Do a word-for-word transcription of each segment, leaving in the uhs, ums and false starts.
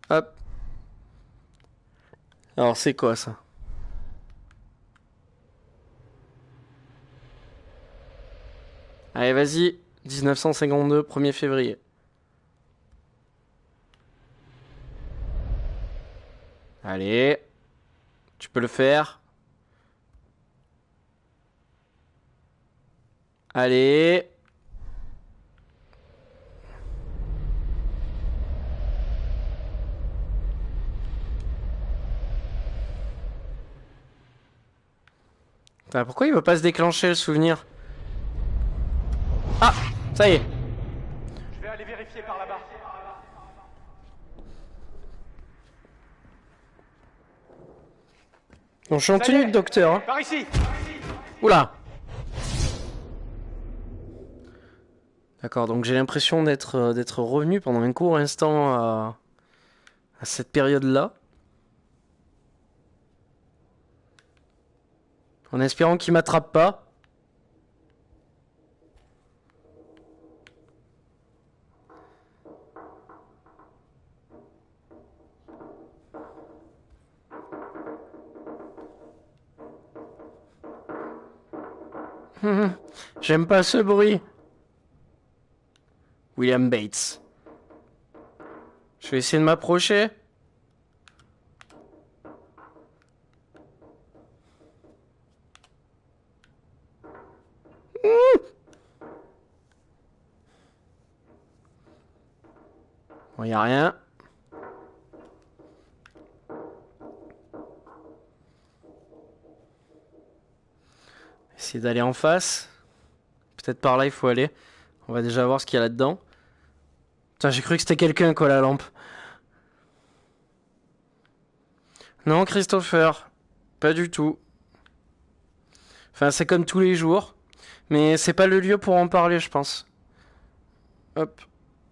Hop. Alors c'est quoi ça? Allez, vas-y. mille neuf cent cinquante-deux, premier février. Allez. Tu peux le faire. Allez. Putain, pourquoi il veut pas se déclencher le souvenir? Ah, ça y est. Je vais aller vérifier par là-bas. Bon, je suis en tenue de docteur. Hein. Par ici. Oula. D'accord, donc j'ai l'impression d'être euh, d'être revenu pendant un court instant à, à cette période-là. En espérant qu'il m'attrape pas. Hum, J'aime pas ce bruit. William Bates. Je vais essayer de m'approcher. Bon, y a rien. Essayer d'aller en face. Peut-être par là il faut aller. On va déjà voir ce qu'il y a là-dedans. Putain, j'ai cru que c'était quelqu'un quoi la lampe. Non, Christopher. Pas du tout. Enfin, c'est comme tous les jours. Mais c'est pas le lieu pour en parler, je pense. Hop.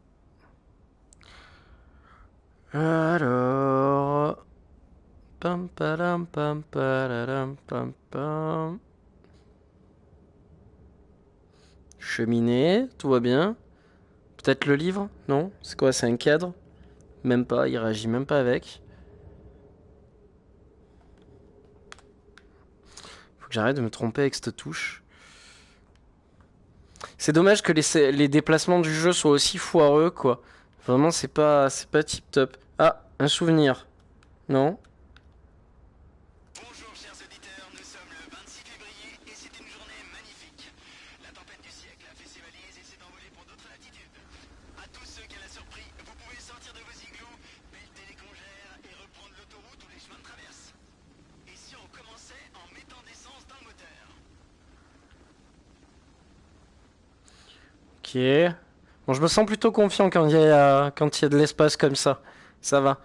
Alors... Pam padam pam padam pam pam. Cheminée, tout va bien. Peut-être le livre? Non? C'est quoi? C'est un cadre? Même pas, il réagit même pas avec. Faut que j'arrête de me tromper avec cette touche. C'est dommage que les, les déplacements du jeu soient aussi foireux, quoi. Vraiment, c'est pas, c'est pas tip top. Ah, un souvenir. Non? Bonjour chers auditeurs, nous sommes le vingt-six février et c'est une journée magnifique. La tempête du siècle a fait ses valises et s'est envolée pour d'autres latitudes. À tous ceux qu'elle a surpris, vous pouvez sortir de vos igloos, pelleter les congères et reprendre l'autoroute ou les chemins de traverse. Et si on commençait en mettant d'essence dans le moteur? Ok. Bon, je me sens plutôt confiant quand il y a, quand il y a de l'espace comme ça. Ça va.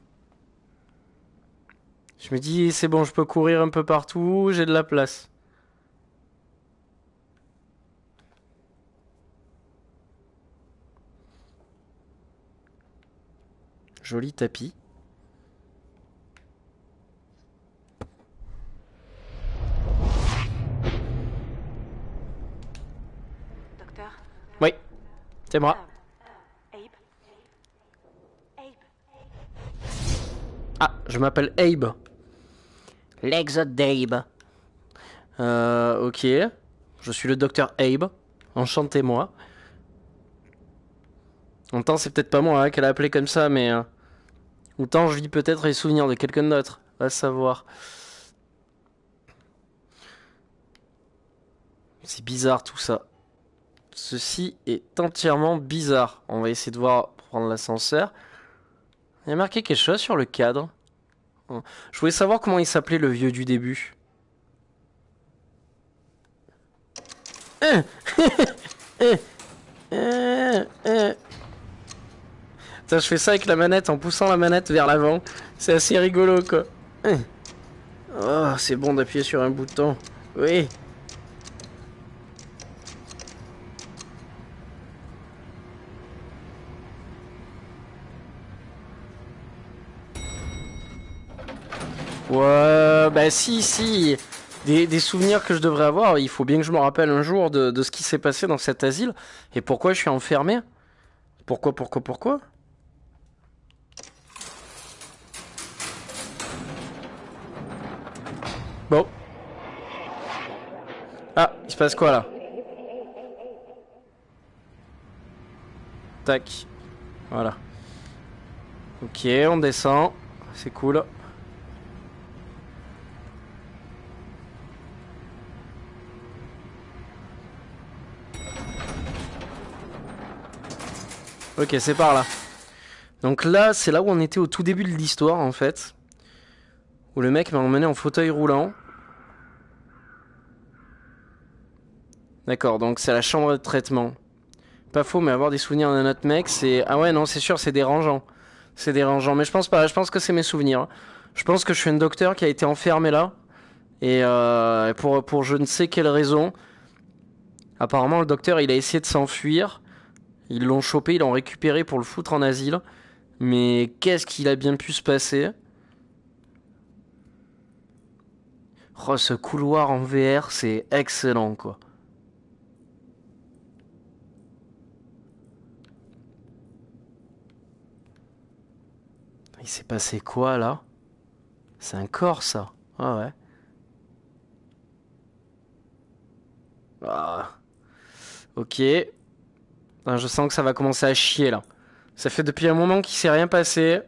Je me dis, c'est bon, je peux courir un peu partout, j'ai de la place. Joli tapis. Docteur? Oui, c'est moi. Abe? Abe? Ah, je m'appelle Abe. Legs d'Abe. Euh, ok. Je suis le docteur Abe. Enchantez-moi. En même temps, c'est peut-être pas moi hein, qu'elle a appelé comme ça, mais... Euh, autant je vis peut-être les souvenirs de quelqu'un d'autre. Va savoir. C'est bizarre tout ça. Ceci est entièrement bizarre. On va essayer de voir pour prendre l'ascenseur. Il y a marqué quelque chose sur le cadre. Je voulais savoir comment il s'appelait le vieux du début. Putain, je fais ça avec la manette en poussant la manette vers l'avant. C'est assez rigolo quoi. Oh, c'est bon d'appuyer sur un bouton. Oui. Ouais, bah si, si. Des, des souvenirs que je devrais avoir. Il faut bien que je me rappelle un jour de, de ce qui s'est passé dans cet asile. Et pourquoi je suis enfermé. Pourquoi, pourquoi, pourquoi Bon. Ah, il se passe quoi là? Tac. Voilà. Ok, on descend. C'est cool. Ok, c'est par là. Donc là, c'est là où on était au tout début de l'histoire en fait. Où le mec m'a emmené en fauteuil roulant. D'accord, donc c'est la chambre de traitement. Pas faux, mais avoir des souvenirs d'un autre mec, c'est... Ah ouais, non, c'est sûr, c'est dérangeant. C'est dérangeant, mais je pense pas, je pense que c'est mes souvenirs. Je pense que je suis un docteur qui a été enfermé là. Et euh, pour, pour je ne sais quelle raison. Apparemment, le docteur, il a essayé de s'enfuir. Ils l'ont chopé, ils l'ont récupéré pour le foutre en asile. Mais qu'est-ce qu'il a bien pu se passer? Oh, ce couloir en V R, c'est excellent, quoi. Il s'est passé quoi, là? C'est un corps, ça. Ah ouais. Ah. Ok. Ah, je sens que ça va commencer à chier, là. Ça fait depuis un moment qu'il s'est rien passé.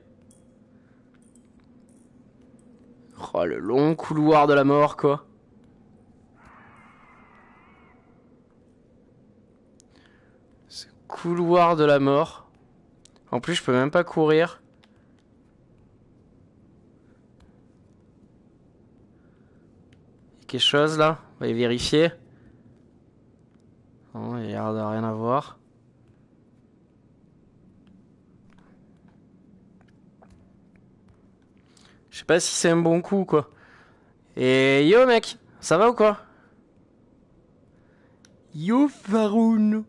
Oh, le long couloir de la mort, quoi. Ce couloir de la mort. En plus, je peux même pas courir. Il y a quelque chose, là? On va y vérifier. Non, il y a l'air de rien à voir. Je sais pas si c'est un bon coup, quoi. Et yo, mec, ça va ou quoi? Yo, Faroun.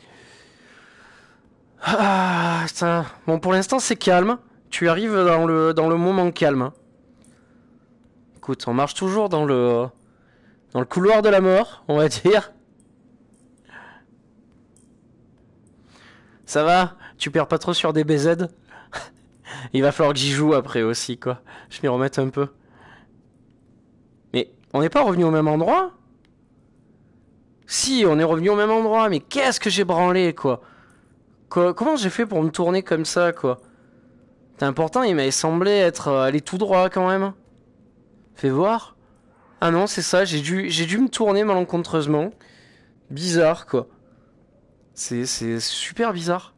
Ah, putain. Bon, pour l'instant, c'est calme. Tu arrives dans le, dans le moment calme. Écoute, on marche toujours dans le, dans le couloir de la mort, on va dire. Ça va? Tu perds pas trop sur des B Z? Il va falloir que j'y joue après aussi, quoi. Je m'y remette un peu. Mais on n'est pas revenu au même endroit? Si, on est revenu au même endroit, mais qu'est-ce que j'ai branlé, quoi. Quoi, comment j'ai fait pour me tourner comme ça, quoi? C'est important, il m'avait semblé être euh, allé tout droit, quand même. Fais voir. Ah non, c'est ça, j'ai dû, j'ai dû me tourner malencontreusement. Bizarre, quoi. C'est, c'est super bizarre.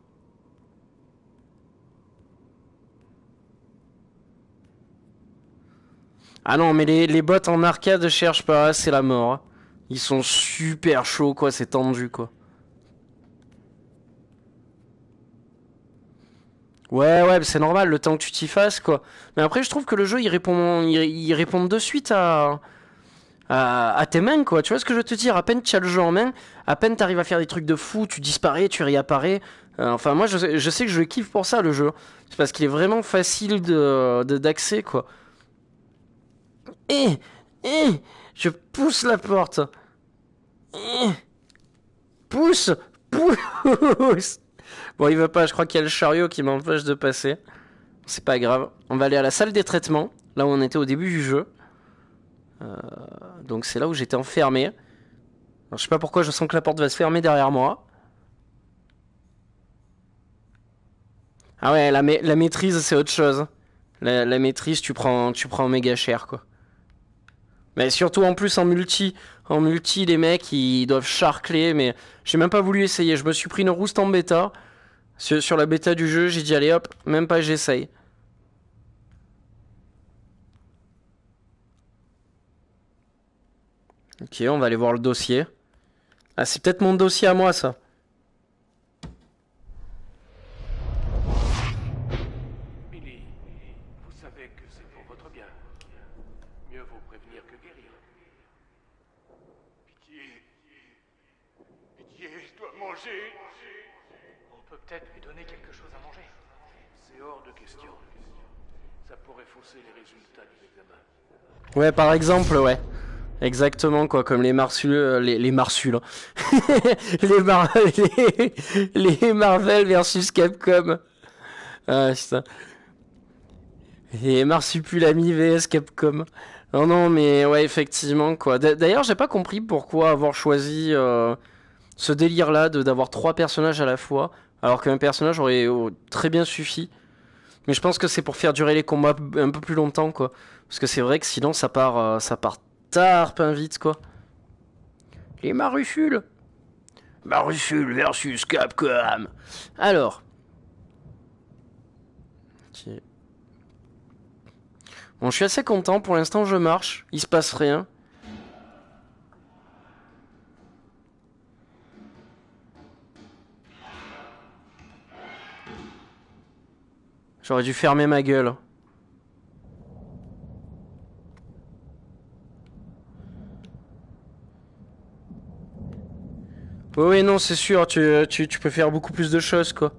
Ah non, mais les, les bots en arcade, cherche pas, c'est la mort. Hein. Ils sont super chauds, quoi, c'est tendu, quoi. Ouais, ouais, c'est normal, le temps que tu t'y fasses, quoi. Mais après, je trouve que le jeu, il répond, il, il répond de suite à, à, à tes mains, quoi. Tu vois ce que je veux te dire? À peine tu as le jeu en main, à peine t'arrives à faire des trucs de fou, tu disparais, tu réapparais. Euh, enfin, moi, je, je sais que je kiffe pour ça, le jeu. C'est parce qu'il est vraiment facile de, de- d'accès, quoi. Eh, eh, je pousse la porte. Eh, pousse, pousse. Bon, il veut pas, je crois qu'il y a le chariot qui m'empêche de passer. C'est pas grave. On va aller à la salle des traitements, là où on était au début du jeu. Euh, donc c'est là où j'étais enfermé. Alors, je sais pas pourquoi je sens que la porte va se fermer derrière moi. Ah ouais, la, ma- la maîtrise c'est autre chose. La, la maîtrise, tu prends, tu prends méga cher, quoi. Mais surtout en plus en multi. En multi, les mecs ils doivent charcler, mais j'ai même pas voulu essayer. Je me suis pris une rouste en bêta. Sur, sur la bêta du jeu, j'ai dit allez hop, même pas j'essaye. Ok, on va aller voir le dossier. Ah, c'est peut-être mon dossier à moi, ça. Billy, vous savez que c'est pour votre bien. Mieux vaut prévenir que guérir. Pitié. Pitié, je dois manger. On peut peut-être lui donner quelque chose à manger. C'est hors de question. Ça pourrait fausser les résultats de l'examen. Ouais, par exemple, ouais. Exactement, quoi, comme les Marsul... euh, Les, les Marsul, hein. les, Mar... les... les Marvel versus Capcom. Ah, putain. Les Marsupilami V S Capcom. Non, non, mais ouais, effectivement, quoi. D- D'ailleurs, j'ai pas compris pourquoi avoir choisi euh, ce délire-là de d'avoir trois personnages à la fois, alors qu'un personnage aurait oh, très bien suffi. Mais je pense que c'est pour faire durer les combats un peu plus longtemps, quoi. Parce que c'est vrai que sinon, ça part, euh, ça part tarpin vite, quoi. Les Marufules. Marufules versus Capcom. Alors. Ok. Bon, je suis assez content. Pour l'instant, je marche. Il se passe rien. J'aurais dû fermer ma gueule. Oui, oui, non, c'est sûr. Tu, tu, tu peux faire beaucoup plus de choses, quoi.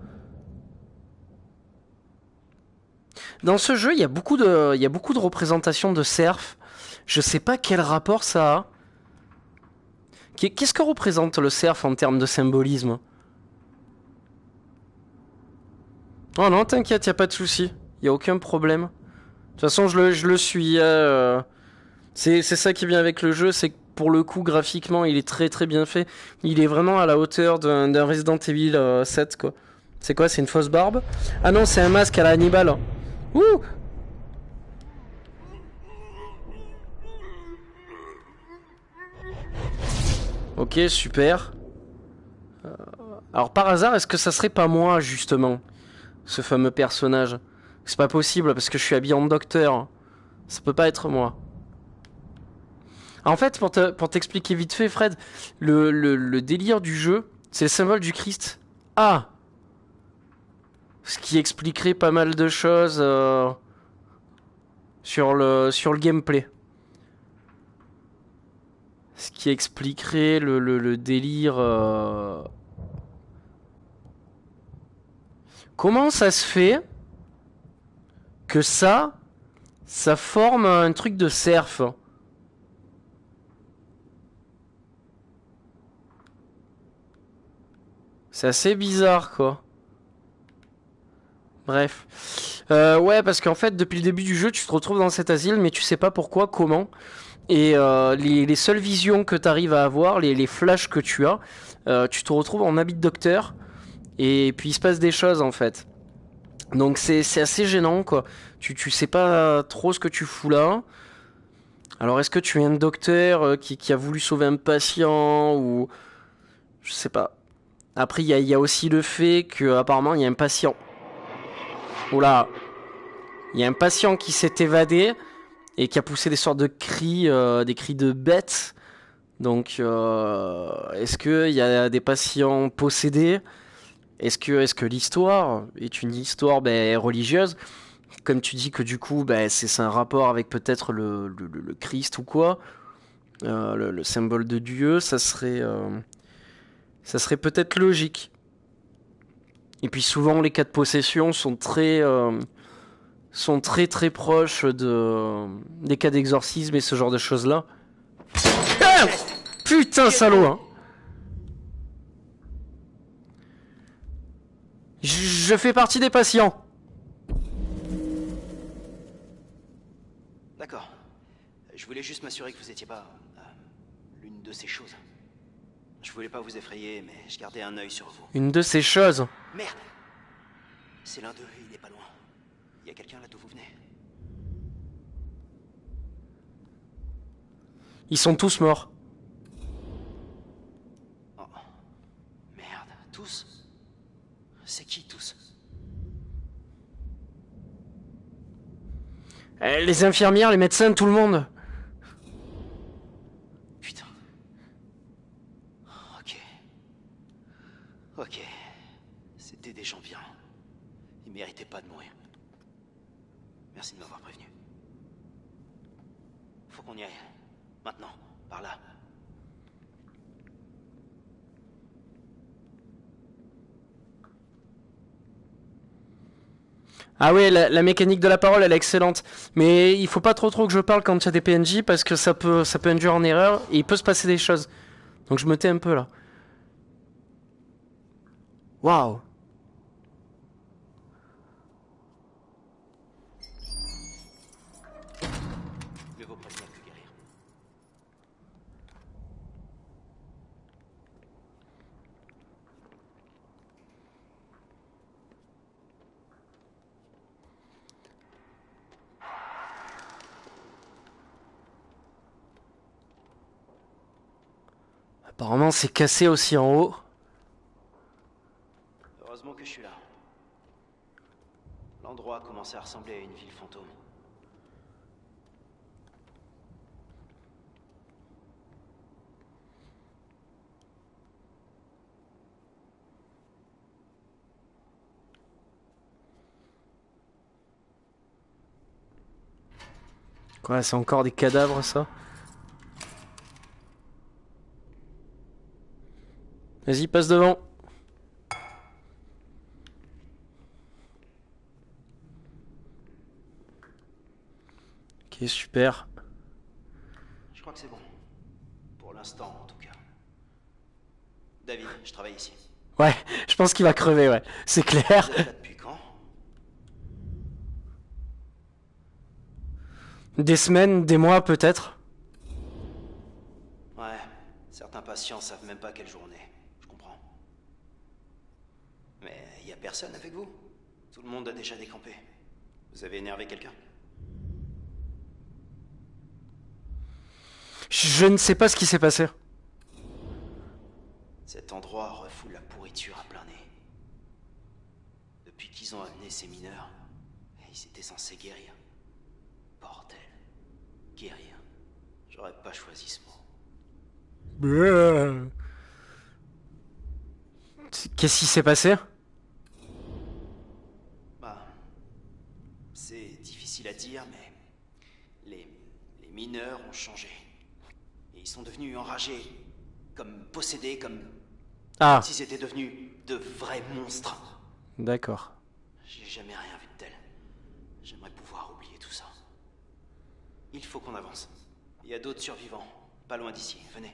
Dans ce jeu, il y a beaucoup de, il y a beaucoup de représentations de serfs. Je sais pas quel rapport ça a. Qu'est-ce que représente le cerf en termes de symbolisme? Oh non, t'inquiète, y a pas de souci. Y a aucun problème. De toute façon, je le, je le suis. Euh, c'est, c'est ça qui est bien avec le jeu, c'est que pour le coup, graphiquement, il est très très bien fait. Il est vraiment à la hauteur d'un, d'un Resident Evil euh, sept, quoi. C'est quoi, c'est une fausse barbe? Ah non, c'est un masque à la Hannibal. Ouh! Ok, super. Euh, alors par hasard, est-ce que ça serait pas moi, justement, ce fameux personnage? C'est pas possible, parce que je suis habillé en docteur. Ça peut pas être moi. En fait, pour te, pour t'expliquer vite fait, Fred, le, le, le délire du jeu, c'est le symbole du Christ. Ah! Ce qui expliquerait pas mal de choses euh, sur, le, sur le gameplay. Ce qui expliquerait le, le, le délire... euh, Comment ça se fait que ça, ça forme un truc de cerf? C'est assez bizarre, quoi. Bref. Euh, ouais, parce qu'en fait, depuis le début du jeu, tu te retrouves dans cet asile, mais tu sais pas pourquoi, comment. Et euh, les, les seules visions que tu arrives à avoir, les, les flashs que tu as, euh, tu te retrouves en habit de docteur. Et puis il se passe des choses, en fait. Donc c'est c'est assez gênant, quoi. Tu, tu sais pas trop ce que tu fous là. Alors est-ce que tu es un docteur euh, qui, qui a voulu sauver un patient ou... Je sais pas. Après, il y a, il y a aussi le fait que apparemment il y a un patient. Oula. Il y a un patient qui s'est évadé et qui a poussé des sortes de cris, euh, des cris de bêtes. Donc, euh, est-ce qu'il y a des patients possédés? Est-ce que, est-ce que l'histoire est une histoire ben, religieuse? Comme tu dis que du coup, ben, c'est, c'est un rapport avec peut-être le, le, le Christ ou quoi, euh, le, le symbole de Dieu, ça serait, euh, ça serait peut-être logique. Et puis souvent, les cas de possession sont très, euh, sont très très proches de, des cas d'exorcisme et ce genre de choses-là. Ah putain, salaud, hein. Je fais partie des patients. D'accord. Je voulais juste m'assurer que vous étiez pas euh, l'une de ces choses. Je voulais pas vous effrayer, mais je gardais un œil sur vous. Une de ces choses. Merde! C'est l'un d'eux, il est pas loin. Il y a quelqu'un là d'où vous venez. Ils sont tous morts. Oh. Merde, tous? C'est qui tous? Eh, les infirmières, les médecins, tout le monde. Putain. Ok. Ok. C'était des gens bien. Ils méritaient pas de mourir. Merci de m'avoir prévenu. Faut qu'on y aille. Maintenant, par là. Ah ouais, la, la mécanique de la parole, elle est excellente. Mais il faut pas trop trop que je parle quand il y a des P N J parce que ça peut, ça peut induire en erreur et il peut se passer des choses. Donc je me tais un peu là. Waouh. Mieux vaut prévenir Apparemment, c'est cassé aussi en haut. Heureusement que je suis là. L'endroit commençait à ressembler à une ville fantôme. Quoi, c'est encore des cadavres, ça? Vas-y, passe devant. Ok, super. Je crois que c'est bon. Pour l'instant, en tout cas. David, je travaille ici. Ouais, je pense qu'il va crever, ouais. C'est clair. Vous êtes là depuis quand? Des semaines, des mois peut-être. Ouais, certains patients savent même pas quelle journée. Je comprends. Mais il y a personne avec vous? Tout le monde a déjà décampé. Vous avez énervé quelqu'un? Je ne sais pas ce qui s'est passé. Cet endroit refoule la pourriture à plein nez. Depuis qu'ils ont amené ces mineurs, ils étaient censés guérir. Bordel. Guérir. J'aurais pas choisi ce mot. Qu'est-ce qui s'est passé? Bah, c'est difficile à dire, mais les, les mineurs ont changé. Et ils sont devenus enragés, comme possédés, comme Ah, s'ils étaient devenus de vrais monstres. d'accord. J'ai jamais rien vu de tel. J'aimerais pouvoir oublier tout ça. Il faut qu'on avance. Il y a d'autres survivants, pas loin d'ici. Venez.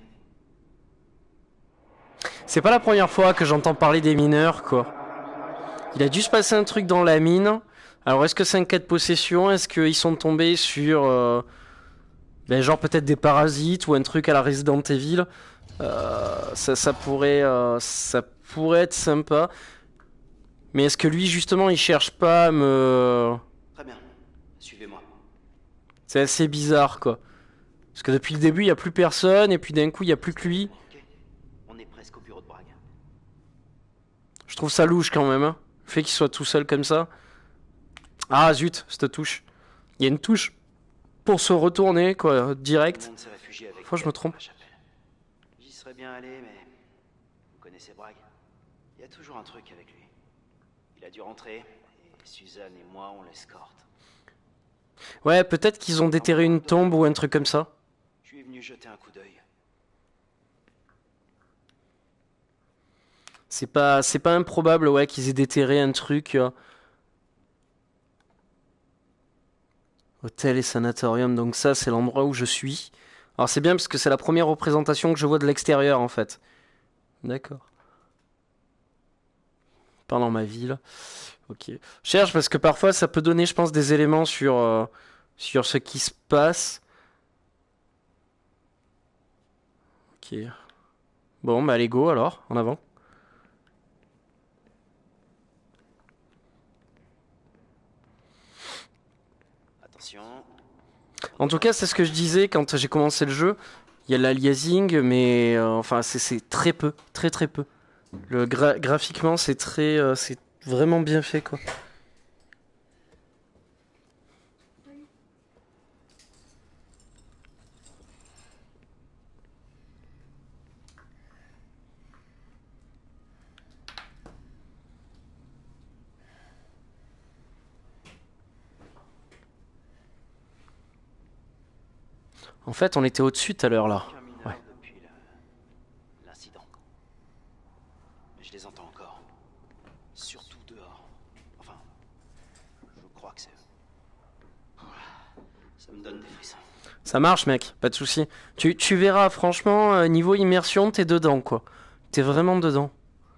C'est pas la première fois que j'entends parler des mineurs, quoi. Il a dû se passer un truc dans la mine. Alors, est-ce que c'est un cas de possession? Est-ce qu'ils sont tombés sur... euh, ben, genre peut-être des parasites ou un truc à la Resident Evil? euh, ça, ça, pourrait, euh, ça pourrait être sympa. Mais est-ce que lui, justement, il cherche pas à me... Très bien. Suivez-moi. C'est assez bizarre, quoi. Parce que depuis le début, il y a plus personne, et puis d'un coup, il y a plus que lui. Ok. On est presque au bureau de Brague. Je trouve ça louche quand même, hein. Le fait qu'il soit tout seul comme ça. Ah zut, cette touche. Il y a une touche pour se retourner, quoi, Tout direct. le monde s'est réfugié avec Fois, je me Ted trompe. dans la chapelle. J'y serais bien allé, mais vous connaissez Brague. Il y a toujours un truc avec lui. Il a dû rentrer, et Suzanne et moi, on l'escorte. Ouais, peut-être qu'ils ont déterré une tombe ou un truc comme ça. Je suis venu jeter un coup d'œil. C'est pas, c'est pas improbable, ouais, qu'ils aient déterré un truc. euh. Hôtel et sanatorium, donc ça, c'est l'endroit où je suis. Alors c'est bien parce que c'est la première représentation que je vois de l'extérieur, en fait. D'accord. Pas dans ma ville. Ok. Je cherche parce que parfois ça peut donner, je pense, des éléments sur, euh, sur ce qui se passe. Ok. Bon, bah allez, go alors, en avant. Attention. En tout cas, c'est ce que je disais quand j'ai commencé le jeu. Il y a l'aliasing, mais euh, enfin, c'est c'est très peu, très très peu. Le gra- graphiquement, c'est très, euh, c'est vraiment bien fait, quoi. En fait, on était au-dessus tout à l'heure là. Aucun mineur Ouais. depuis le- l'incident. Mais je les entends encore. Surtout dehors. Enfin, je crois que c'est eux. Ça me donne des frissons. Ça marche, mec, pas de souci. Tu, tu verras, franchement, euh, niveau immersion, t'es dedans, quoi. T'es vraiment dedans.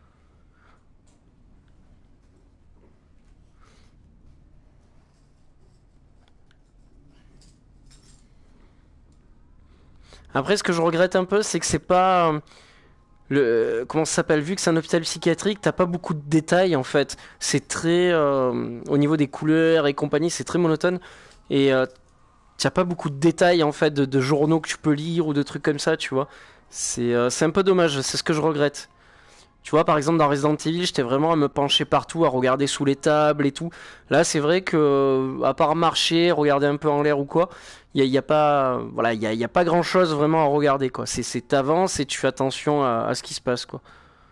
Après, ce que je regrette un peu, c'est que c'est pas euh, le euh, comment ça s'appelle, vu que c'est un hôpital psychiatrique, t'as pas beaucoup de détails en fait. C'est très euh, au niveau des couleurs et compagnie, c'est très monotone et euh, t'as pas beaucoup de détails en fait de, de journaux que tu peux lire ou de trucs comme ça, tu vois. C'est euh, c'est un peu dommage, c'est ce que je regrette. Tu vois, par exemple, dans Resident Evil, j'étais vraiment à me pencher partout, à regarder sous les tables et tout. Là, c'est vrai que, à part marcher, regarder un peu en l'air ou quoi, il y a, y a pas, voilà, il y a, y a pas grand-chose vraiment à regarder, quoi. C'est, c'est t'avances et tu fais attention à, à ce qui se passe, quoi.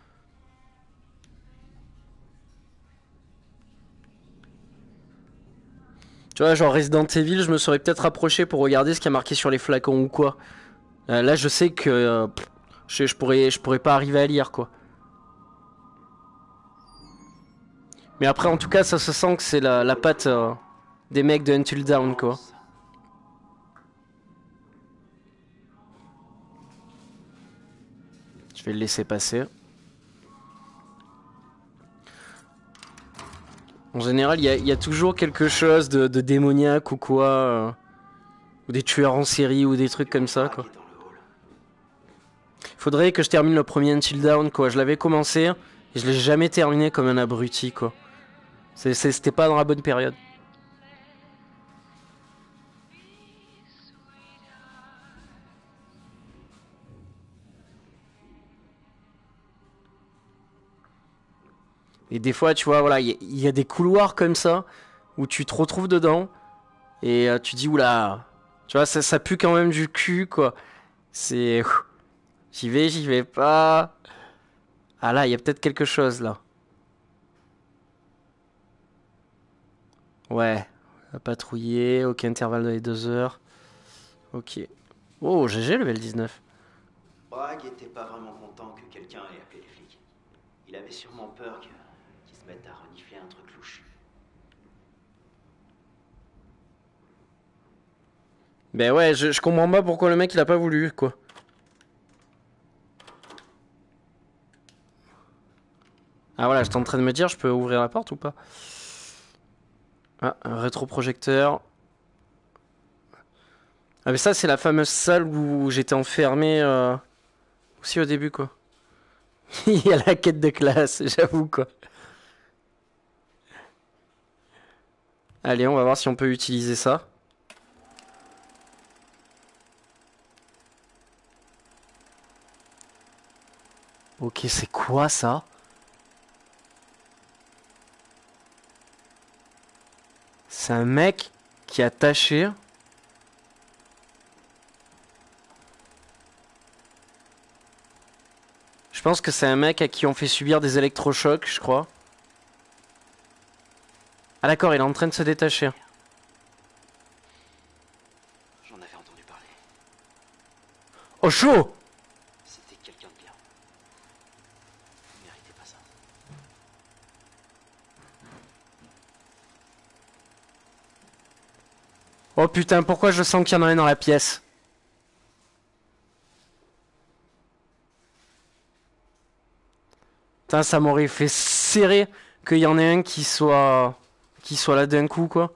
Tu vois, genre Resident Evil, je me serais peut-être approché pour regarder ce qu'il y a marqué sur les flacons ou quoi. Euh, là, je sais que euh, pff, je, je pourrais, je pourrais pas arriver à lire, quoi. Mais après, en tout cas, ça se sent que c'est la, la patte euh, des mecs de Until Dawn, quoi. Je vais le laisser passer. En général, il y, y a toujours quelque chose de, de démoniaque ou quoi. Euh, ou des tueurs en série ou des trucs comme ça, quoi. Faudrait que je termine le premier Until Dawn, quoi. Je l'avais commencé et je l'ai jamais terminé comme un abruti, quoi. C'est, c'est, c'était pas dans la bonne période. Et des fois, tu vois, voilà, il y, y a des couloirs comme ça où tu te retrouves dedans et euh, tu dis oula, tu vois, ça, ça pue quand même du cul, quoi. C'est, j'y vais, j'y vais pas. Ah là, il y a peut-être quelque chose là. Ouais, à patrouiller, ok, intervalle dans les deux heures. Ok. Oh, G G, level dix-neuf. Bragg était pas vraiment content que quelqu'un ait appelé les flics. Il avait sûrement peur que- qu'ils se mettent à renifler un truc louche. Ben ouais, je, je comprends pas pourquoi le mec il a pas voulu, quoi. Ah voilà, j'étais en train de me dire, je peux ouvrir la porte ou pas? Ah, un rétroprojecteur. Ah mais ça c'est la fameuse salle où j'étais enfermé euh, aussi au début, quoi. Il y a la quête de classe, j'avoue, quoi. Allez, on va voir si on peut utiliser ça. Ok, c'est quoi ça? C'est un mec qui a taché. Je pense que c'est un mec à qui on fait subir des électrochocs, je crois. Ah d'accord, il est en train de se détacher. J'en avais entendu parler. Oh chaud! C'était quelqu'un de bien. Il méritait pas ça. Oh putain, pourquoi je sens qu'il y en a un dans la pièce? Putain, ça m'aurait fait serrer qu'il y en ait un qui soit... qui soit là d'un coup, quoi.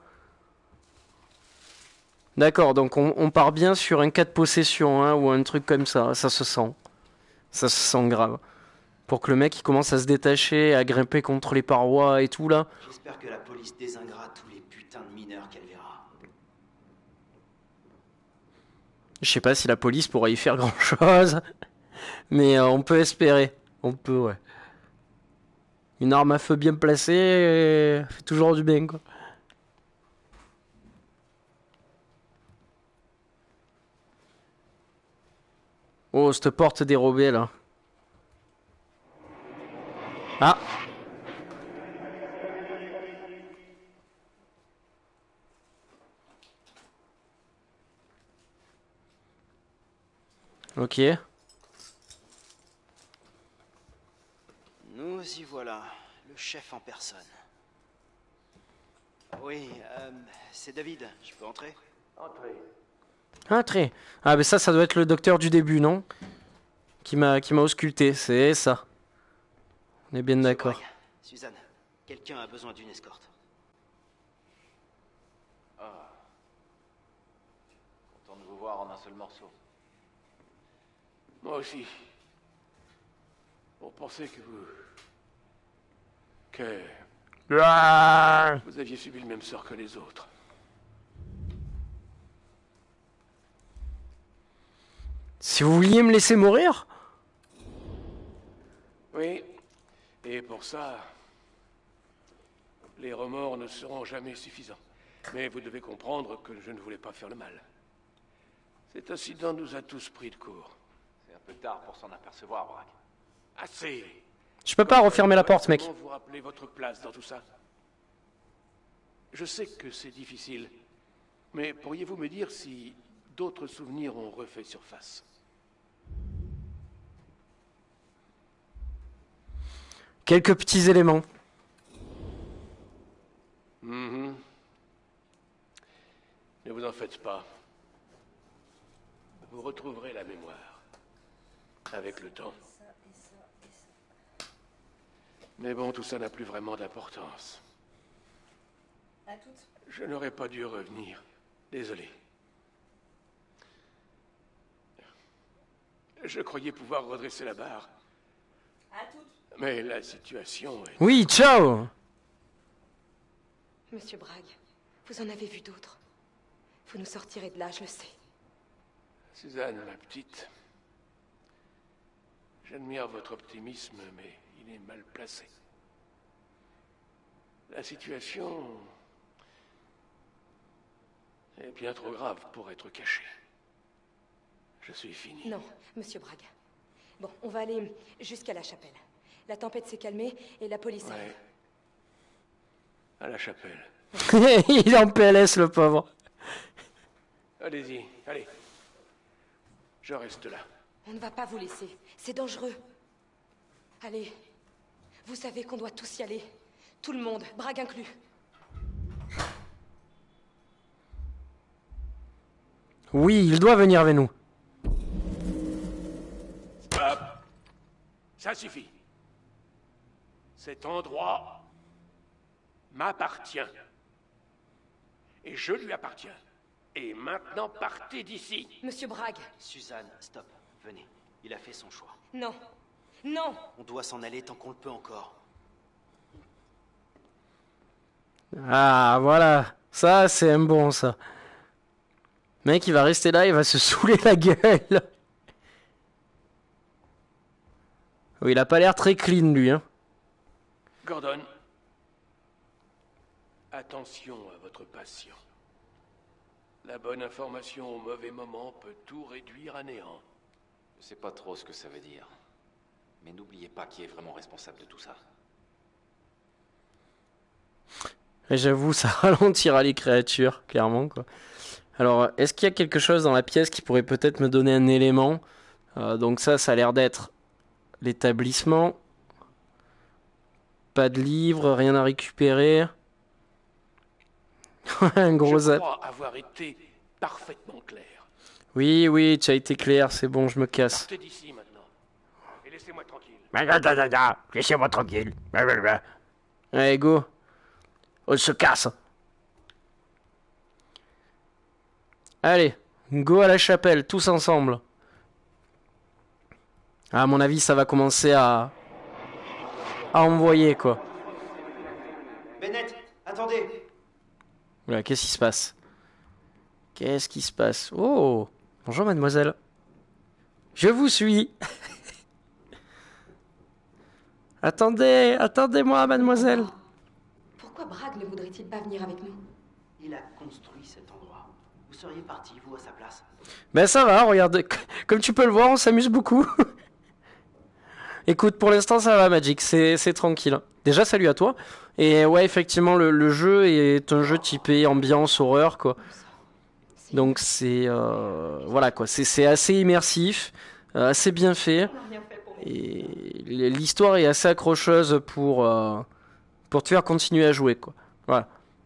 D'accord, donc on, on part bien sur un cas de possession, hein, ou un truc comme ça. Ça se sent. Ça se sent grave. Pour que le mec il commence à se détacher, à grimper contre les parois et tout, là. J'espère que la police désinguera tous les putains de mineurs qu'elle verra. Je sais pas si la police pourra y faire grand chose. Mais euh, on peut espérer. On peut, ouais. Une arme à feu bien placée euh, fait toujours du bien, quoi. Oh, cette porte dérobée, là. Ah! Ok. Nous y voilà, le chef en personne. Oui, euh, c'est David, je peux entrer? Entrez. Ah, très. Ah, mais ça, ça doit être le docteur du début, non? Qui m'a qui m'a ausculté, c'est ça. On est bien Monsieur d'accord. Bragg, Suzanne, quelqu'un a besoin d'une escorte. Content de vous voir en un seul morceau. Moi aussi. On pensait que vous... que Ah vous aviez subi le même sort que les autres. Si vous vouliez me laisser mourir? Oui, et pour ça, les remords ne seront jamais suffisants. Mais vous devez comprendre que je ne voulais pas faire le mal. Cet incident nous a tous pris de court. C'est un peu tard pour s'en apercevoir, Brack. Assez. Je peux pas refermer la porte, mec. Comment vous rappelez votre place dans tout ça? Je sais que c'est difficile, mais pourriez-vous me dire si d'autres souvenirs ont refait surface? Quelques petits éléments. Mhm. Ne vous en faites pas. Vous retrouverez la mémoire. Avec le temps. Mais bon, tout ça n'a plus vraiment d'importance. À toutes. Je n'aurais pas dû revenir. Désolé. Je croyais pouvoir redresser la barre. À toutes. Mais la situation est... Oui, ciao. Monsieur Bragg, vous en avez vu d'autres. Vous nous sortirez de là, je le sais. Suzanne, ma petite. J'admire votre optimisme, mais il est mal placé. La situation est bien trop grave pour être cachée. Je suis fini. Non, monsieur Bragg. Bon, on va aller jusqu'à la chapelle. La tempête s'est calmée et la police arrive. Ouais. À la chapelle. Il est en P L S, le pauvre. Allez-y, allez. Je reste là. On ne va pas vous laisser. C'est dangereux. Allez. Vous savez qu'on doit tous y aller. Tout le monde, Bragg inclus. Oui, il doit venir avec nous. Stop. Ça suffit. Cet endroit m'appartient. Et je lui appartiens. Et maintenant, partez d'ici. Monsieur Bragg. Suzanne, stop. Venez. Il a fait son choix. Non. Non. On doit s'en aller tant qu'on le peut encore. Ah, voilà. Ça, c'est un bon, ça. Mec, il va rester là, il va se saouler la gueule. Oui, il a pas l'air très clean, lui, hein. Gordon, attention à votre patient. La bonne information au mauvais moment peut tout réduire à néant. Je sais pas trop ce que ça veut dire. Mais n'oubliez pas qui est vraiment responsable de tout ça. Et j'avoue, ça ralentira les créatures, clairement, quoi. Alors, est-ce qu'il y a quelque chose dans la pièce qui pourrait peut-être me donner un élément? euh, Donc ça, ça a l'air d'être l'établissement. Pas de livre, rien à récupérer. Un gros Je zap. crois avoir été parfaitement clair. Oui, oui, tu as été clair, c'est bon, je me casse. Partez d'ici maintenant. Et laissez-moi tranquille. Laissez-moi tranquille. Allez, go. On se casse. Allez, go à la chapelle, tous ensemble. À mon avis, ça va commencer à... à envoyer, quoi. Bennett, attendez. Voilà, qu'est-ce qui se passe? Qu'est-ce qui se passe? Oh, bonjour mademoiselle. Je vous suis. Attendez, attendez-moi mademoiselle. Pourquoi Bragg ne voudrait-il pas venir avec nous? Il a construit cet endroit. Vous seriez parti, vous, à sa place. Ben ça va, regarde, comme tu peux le voir, on s'amuse beaucoup. Écoute, pour l'instant ça va Magic, c'est c'est tranquille. Déjà salut à toi. Et ouais, effectivement, le, le jeu est un jeu typé ambiance horreur, quoi. Donc c'est euh, voilà quoi, c'est c'est assez immersif, euh, assez bien fait. Et l'histoire est assez accrocheuse pour euh, pour te faire continuer à jouer, quoi. Voilà.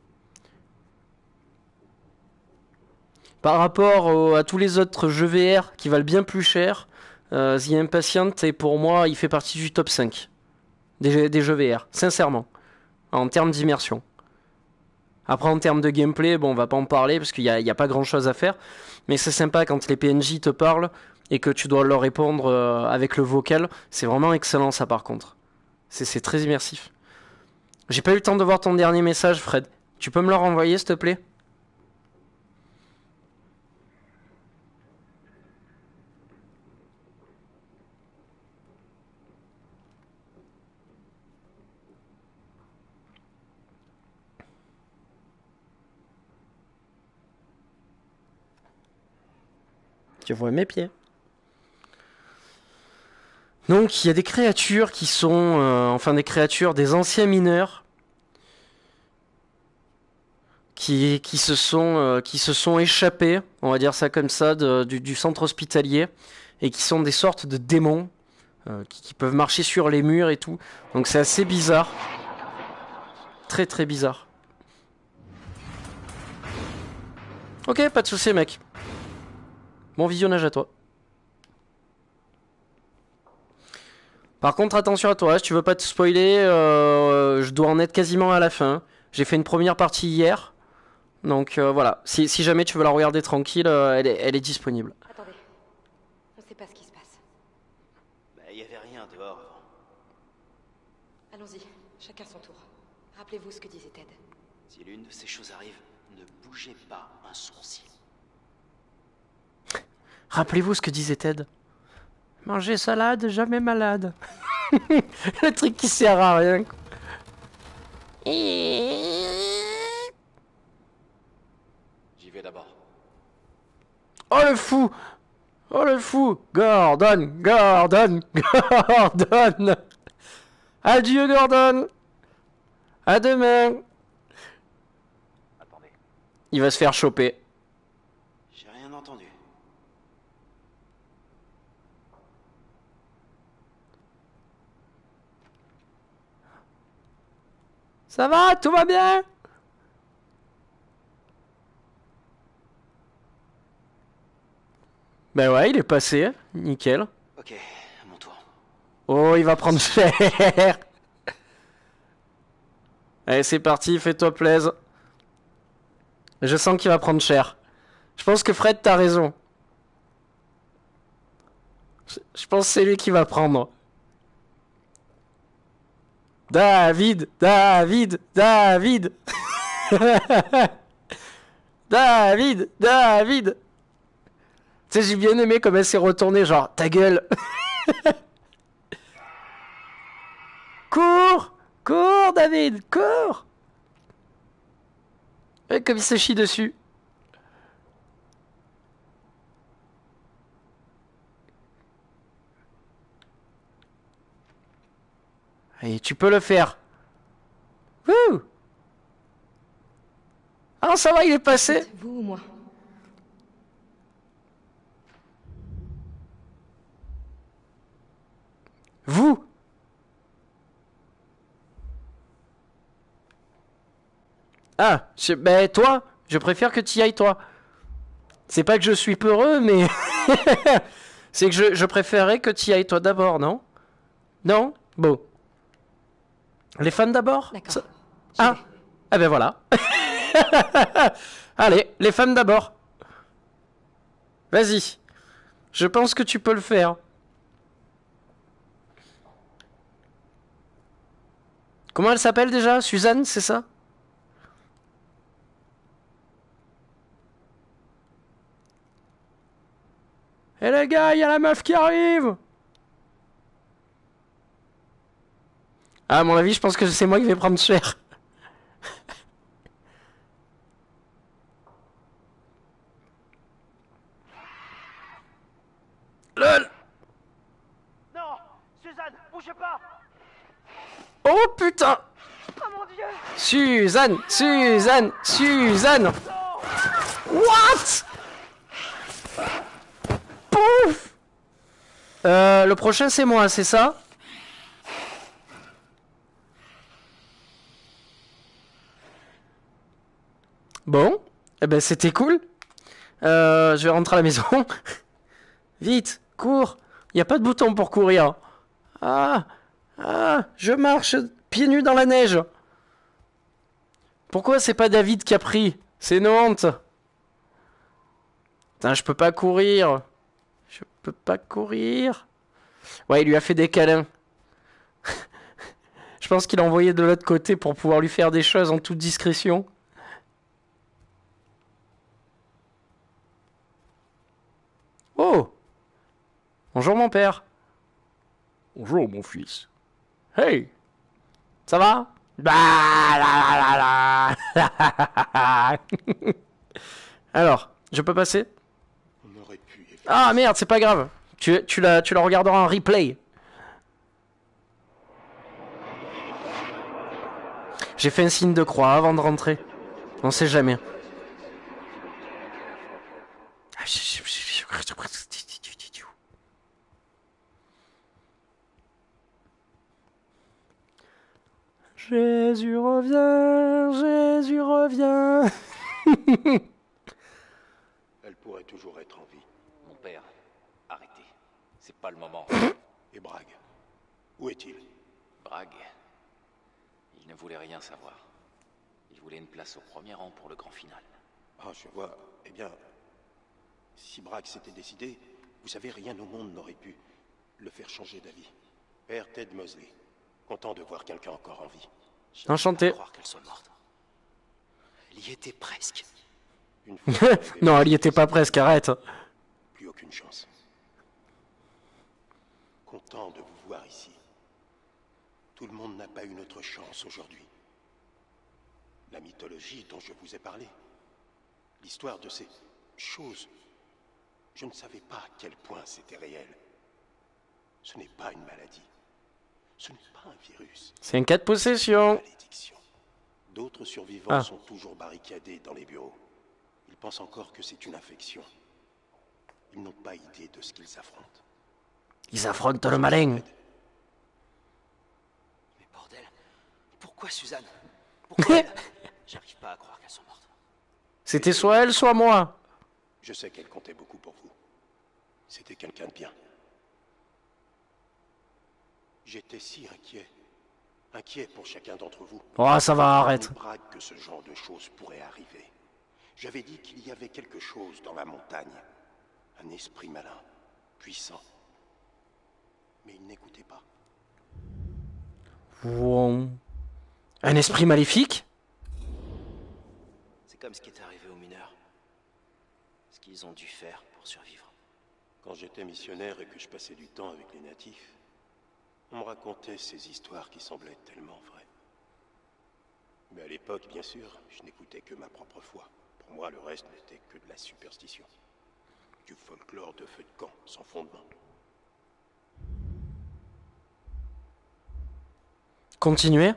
Par rapport au- à tous les autres jeux V R qui valent bien plus cher, euh, The Impatient, et pour moi, il fait partie du top cinq des, jeux- des jeux V R, sincèrement, en termes d'immersion. Après, en termes de gameplay, bon, on va pas en parler parce qu'il n'y a, il y a pas grand chose à faire, mais c'est sympa quand les P N J te parlent et que tu dois leur répondre euh, avec le vocal. C'est vraiment excellent, ça, par contre. C'est c'est très immersif. J'ai pas eu le temps de voir ton dernier message, Fred. Tu peux me le renvoyer, s'il te plaît? Tu vois mes pieds. Donc il y a des créatures qui sont... Euh, enfin des créatures, des anciens mineurs. Qui, qui, se sont, euh, qui se sont échappés, on va dire ça comme ça, de, du, du centre hospitalier. Et qui sont des sortes de démons. Euh, qui, qui peuvent marcher sur les murs et tout. Donc c'est assez bizarre. Très très bizarre. Ok, pas de soucis mec. Bon visionnage à toi. Par contre attention à toi, si tu veux pas te spoiler, euh, je dois en être quasiment à la fin. J'ai fait une première partie hier. Donc euh, voilà, si, si jamais tu veux la regarder tranquille, euh, elle, est, elle est disponible. Attendez. On sait pas ce qui se passe. Bah, y avait rien dehors avant. Allons-y, chacun son tour. Rappelez-vous ce que disait Ted. Si l'une de ces choses arrive, ne bougez pas un sourcil. Rappelez-vous ce que disait Ted. Manger salade, jamais malade. Le truc qui sert à rien. J'y vais d'abord. Oh le fou! Oh le fou! Gordon! Gordon! Gordon! Adieu Gordon! À demain! Attendez. Il va se faire choper. J'ai rien entendu. Ça va? Tout va bien? Ben ouais, il est passé. Nickel. Ok, à mon tour. Oh, il va prendre cher. Allez, c'est parti, fais-toi plaisir. Je sens qu'il va prendre cher. Je pense que Fred, t'as raison. Je, je pense que c'est lui qui va prendre. David, David, David. David, David. Tu sais, j'ai bien aimé comme elle s'est retournée, genre, ta gueule. Cours, cours, David, cours. Et comme il se chie dessus. Et tu peux le faire. Wouh! Ah, ça va, il est passé. Vous ou moi? Vous. Ah, je, ben toi, je préfère que tu y ailles toi. C'est pas que je suis peureux, mais c'est que je, je préférerais que tu y ailles toi d'abord, non? Non? Bon. Les fans d'abord? D'accord. Ça- J'y Ah, vais. ah ben voilà. Allez, les fans d'abord. Vas-y. Je pense que tu peux le faire. Comment elle s'appelle déjà? Suzanne, c'est ça? Eh les gars, il y a la meuf qui arrive! Ah, à mon avis, je pense que c'est moi qui vais prendre cher. LOL! Non, Suzanne, bougez pas. Oh putain! Oh mon Dieu. Suzanne! Suzanne! Suzanne! What? Pouf! Euh, le prochain c'est moi, c'est ça? Bon, eh ben c'était cool. Euh, je vais rentrer à la maison. Vite, cours. Il n'y a pas de bouton pour courir. Ah, ah, je marche pieds nus dans la neige. Pourquoi c'est pas David qui a pris? C'est une honte. Putain, je peux pas courir. Je peux pas courir. Ouais, il lui a fait des câlins. Je pense qu'il a envoyé de l'autre côté pour pouvoir lui faire des choses en toute discrétion. Oh! Bonjour mon père. Bonjour mon fils. Hey! Ça va? Bah, la, la, la, la. Alors, je peux passer? On aurait pu éviter. Ah merde, c'est pas grave. Tu, tu, la, tu la regarderas en replay. J'ai fait un signe de croix avant de rentrer. On sait jamais. Jésus revient, Jésus revient. Elle pourrait toujours être en vie. Mon père, arrêtez. C'est pas le moment. Et Bragg, où est-il? Bragg, il ne voulait rien savoir. Il voulait une place au premier rang pour le grand final. Ah, je vois. Eh bien, si Bragg s'était décidé, vous savez, rien au monde n'aurait pu le faire changer d'avis. Père Ted Mosley, content de voir quelqu'un encore en vie. Enchanté. Je croire qu'elle soit morte. Elle y était presque. Une fois Non, elle y était pas presque, arrête. plus aucune chance. Content de vous voir ici. Tout le monde n'a pas eu notre chance aujourd'hui. La mythologie dont je vous ai parlé, l'histoire de ces choses, je ne savais pas à quel point c'était réel. Ce n'est pas une maladie. Ce n'est pas un virus. C'est un cas de possession. Malédiction. D'autres survivants Ah. sont toujours barricadés dans les bureaux. Ils pensent encore que c'est une infection. Ils n'ont pas idée de ce qu'ils affrontent. Ils affrontent le malin. Mais bordel, pourquoi Suzanne? Pourquoi elle? J'arrive pas à croire qu'elle soit morte. C'était soit elle, soit moi. Je sais qu'elle comptait beaucoup pour vous. C'était quelqu'un de bien. J'étais si inquiet. Inquiet pour chacun d'entre vous. Oh, ça va, arrête. Bragg que ce genre de choses pourrait arriver. J'avais dit qu'il y avait quelque chose dans la montagne. Un esprit malin, puissant. Mais il n'écoutait pas. Wow. Un esprit maléfique? C'est comme ce qui est arrivé aux mineurs. Ce qu'ils ont dû faire pour survivre. Quand j'étais missionnaire et que je passais du temps avec les natifs, on me racontait ces histoires qui semblaient tellement vraies. Mais à l'époque, bien sûr, je n'écoutais que ma propre foi. Pour moi, le reste n'était que de la superstition. Du folklore de feu de camp, sans fondement. Continuez.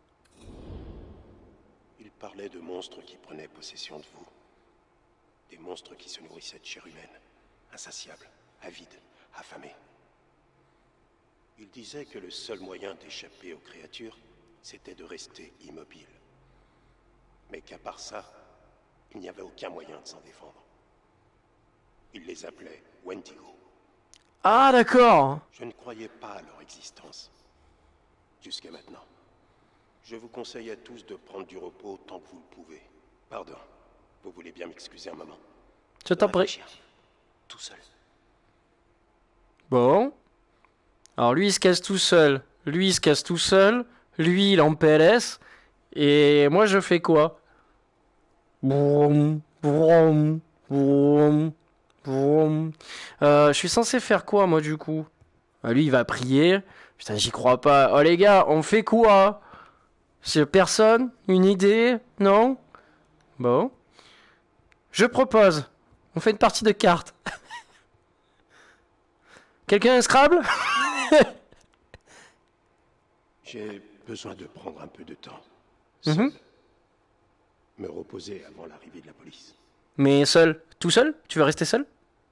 Il parlait de monstres qui prenaient possession de vous. Des monstres qui se nourrissaient de chair humaine, insatiables, avides, affamés. Il disait que le seul moyen d'échapper aux créatures, c'était de rester immobile. Mais qu'à part ça, il n'y avait aucun moyen de s'en défendre. Il les appelait Wendigo. Ah, d'accord. Je ne croyais pas à leur existence. Jusqu'à maintenant. Je vous conseille à tous de prendre du repos tant que vous le pouvez. Pardon. Vous voulez bien m'excuser un moment? Je t'en prie. Réfléchir. Tout seul. Bon. Alors lui, il se casse tout seul. Lui, il se casse tout seul. Lui, il est en P L S. Et moi, je fais quoi? Vroom, vroom, vroom, vroom. Euh, je suis censé faire quoi, moi, du coup? Ah, lui, il va prier. Putain, j'y crois pas. Oh, les gars, on fait quoi? C'est personne? Une idée? Non? Bon. Je propose. On fait une partie de cartes. Quelqu'un a un Scrabble? J'ai besoin de prendre un peu de temps. Mhm. Seul. Me reposer avant l'arrivée de la police. Mais seul? Tout seul? Tu veux rester seul?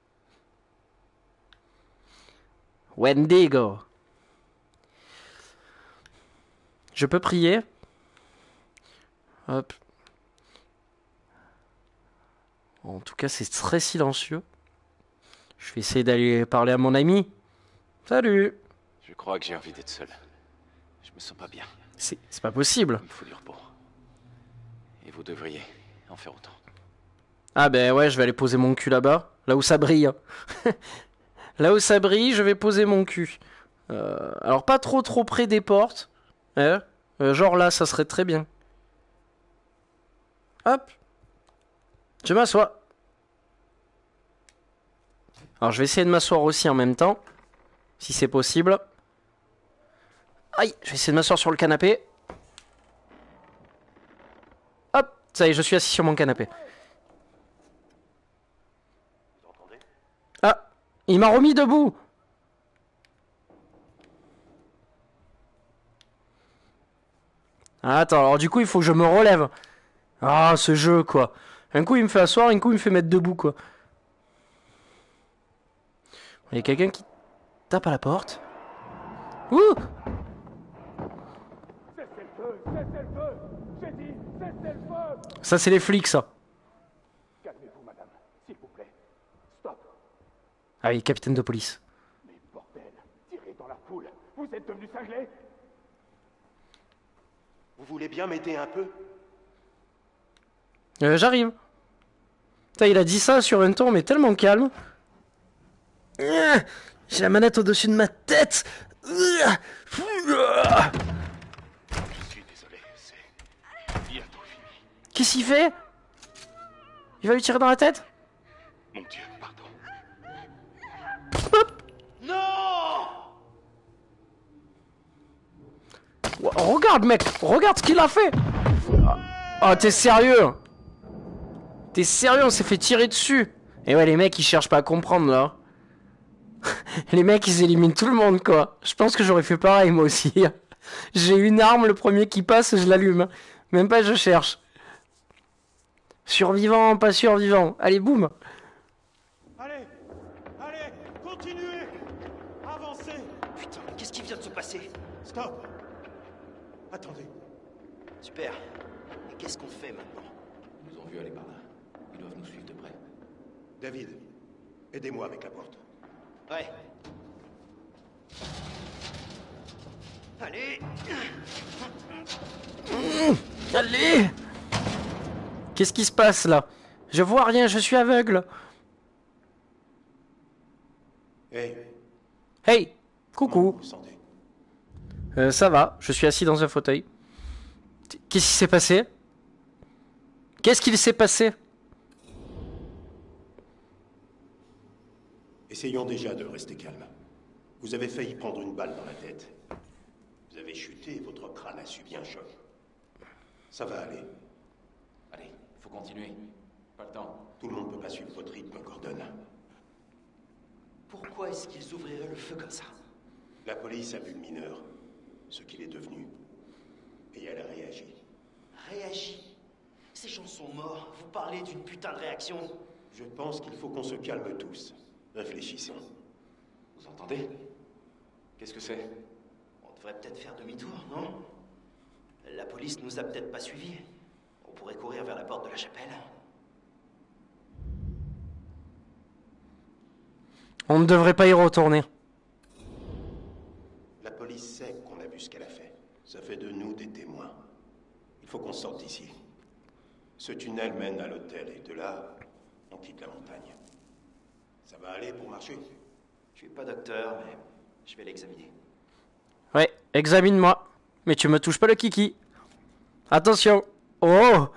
Wendigo. Je peux prier? Hop. En tout cas, c'est très silencieux. Je vais essayer d'aller parler à mon ami. Salut. Je crois que j'ai envie d'être seul. Je me sens pas bien. C'est c'est pas possible. Il me faut du repos. Et vous devriez en faire autant. Ah ben ouais, je vais aller poser mon cul là-bas. Là où ça brille. Là où ça brille, je vais poser mon cul. Euh, alors pas trop trop près des portes. Hein. Euh, genre là, ça serait très bien. Hop. Je m'assois. Alors je vais essayer de m'asseoir aussi en même temps. Si c'est possible. Aïe, je vais essayer de m'asseoir sur le canapé. Hop, ça y est, je suis assis sur mon canapé. Vous entendez? Ah, Il m'a remis debout. Ah, attends, alors du coup, il faut que je me relève. Ah, ce jeu, quoi. Un coup, il me fait asseoir, un coup, il me fait mettre debout, quoi. Il y a quelqu'un qui tape à la porte. Ouh! Ça, c'est les flics, ça. Calmez-vous, madame, s'il vous plaît. Stop. Ah oui, capitaine de police. Mais bordel, tirez dans la foule. Vous êtes devenu cinglé. Vous voulez bien m'aider un peu? Euh, j'arrive. Putain, il a dit ça sur un ton, mais tellement calme. Euh, J'ai la manette au-dessus de ma tête. Euh, euh. Je suis désolé, c'est bientôt fini. Qu'est-ce qu'il fait? Il va lui tirer dans la tête? Mon Dieu, pardon. Oh, regarde, mec, regarde ce qu'il a fait. Oh, t'es sérieux? T'es sérieux? On s'est fait tirer dessus. Et ouais, les mecs, ils cherchent pas à comprendre, là. Les mecs, ils éliminent tout le monde, quoi. Je pense que j'aurais fait pareil, moi aussi. J'ai une arme, le premier qui passe, je l'allume. Même pas, je cherche. Survivant, pas survivant. Allez, boum. Allez, allez, continuez. Avancez. Putain, mais qu'est-ce qui vient de se passer? Stop. Attendez. Super. Mais qu'est-ce qu'on fait maintenant? Ils nous ont vus aller par là. Ils doivent nous suivre de près. David, aidez-moi avec la porte. Ouais. Allez. Allez. Qu'est-ce qui se passe, là? Je vois rien, je suis aveugle. Hey, Hey, comment coucou. vous vous sentez? Euh, ça va, je suis assis dans un fauteuil. Qu'est-ce qui s'est passé? Qu'est-ce qu'il s'est passé? Essayons déjà de rester calme. Vous avez failli prendre une balle dans la tête. Vous avez chuté et votre crâne a subi un choc. Ça va aller. Allez, faut continuer. Pas le temps. Tout le monde peut pas suivre votre rythme, Gordon. Pourquoi est-ce qu'ils ouvriraient le feu comme ça? La police a vu le mineur, ce qu'il est devenu. Et elle a réagi. Réagis. Ces gens sont morts. Vous parlez d'une putain de réaction. Je pense qu'il faut qu'on se calme tous. Réfléchissons. Vous entendez? Qu'est-ce que c'est? On devrait peut-être faire demi-tour, non? La police nous a peut-être pas suivis. On pourrait courir vers la porte de la chapelle. On ne devrait pas y retourner. La police sait qu'on a vu ce qu'elle a fait. Ça fait de nous des témoins. Il faut qu'on sorte d'ici. Ce tunnel mène à l'hôtel et de là, on quitte la montagne. Ça va aller pour marcher? Je suis pas docteur, mais je vais l'examiner. Ouais, examine-moi. Mais tu me touches pas le kiki. Attention. Oh.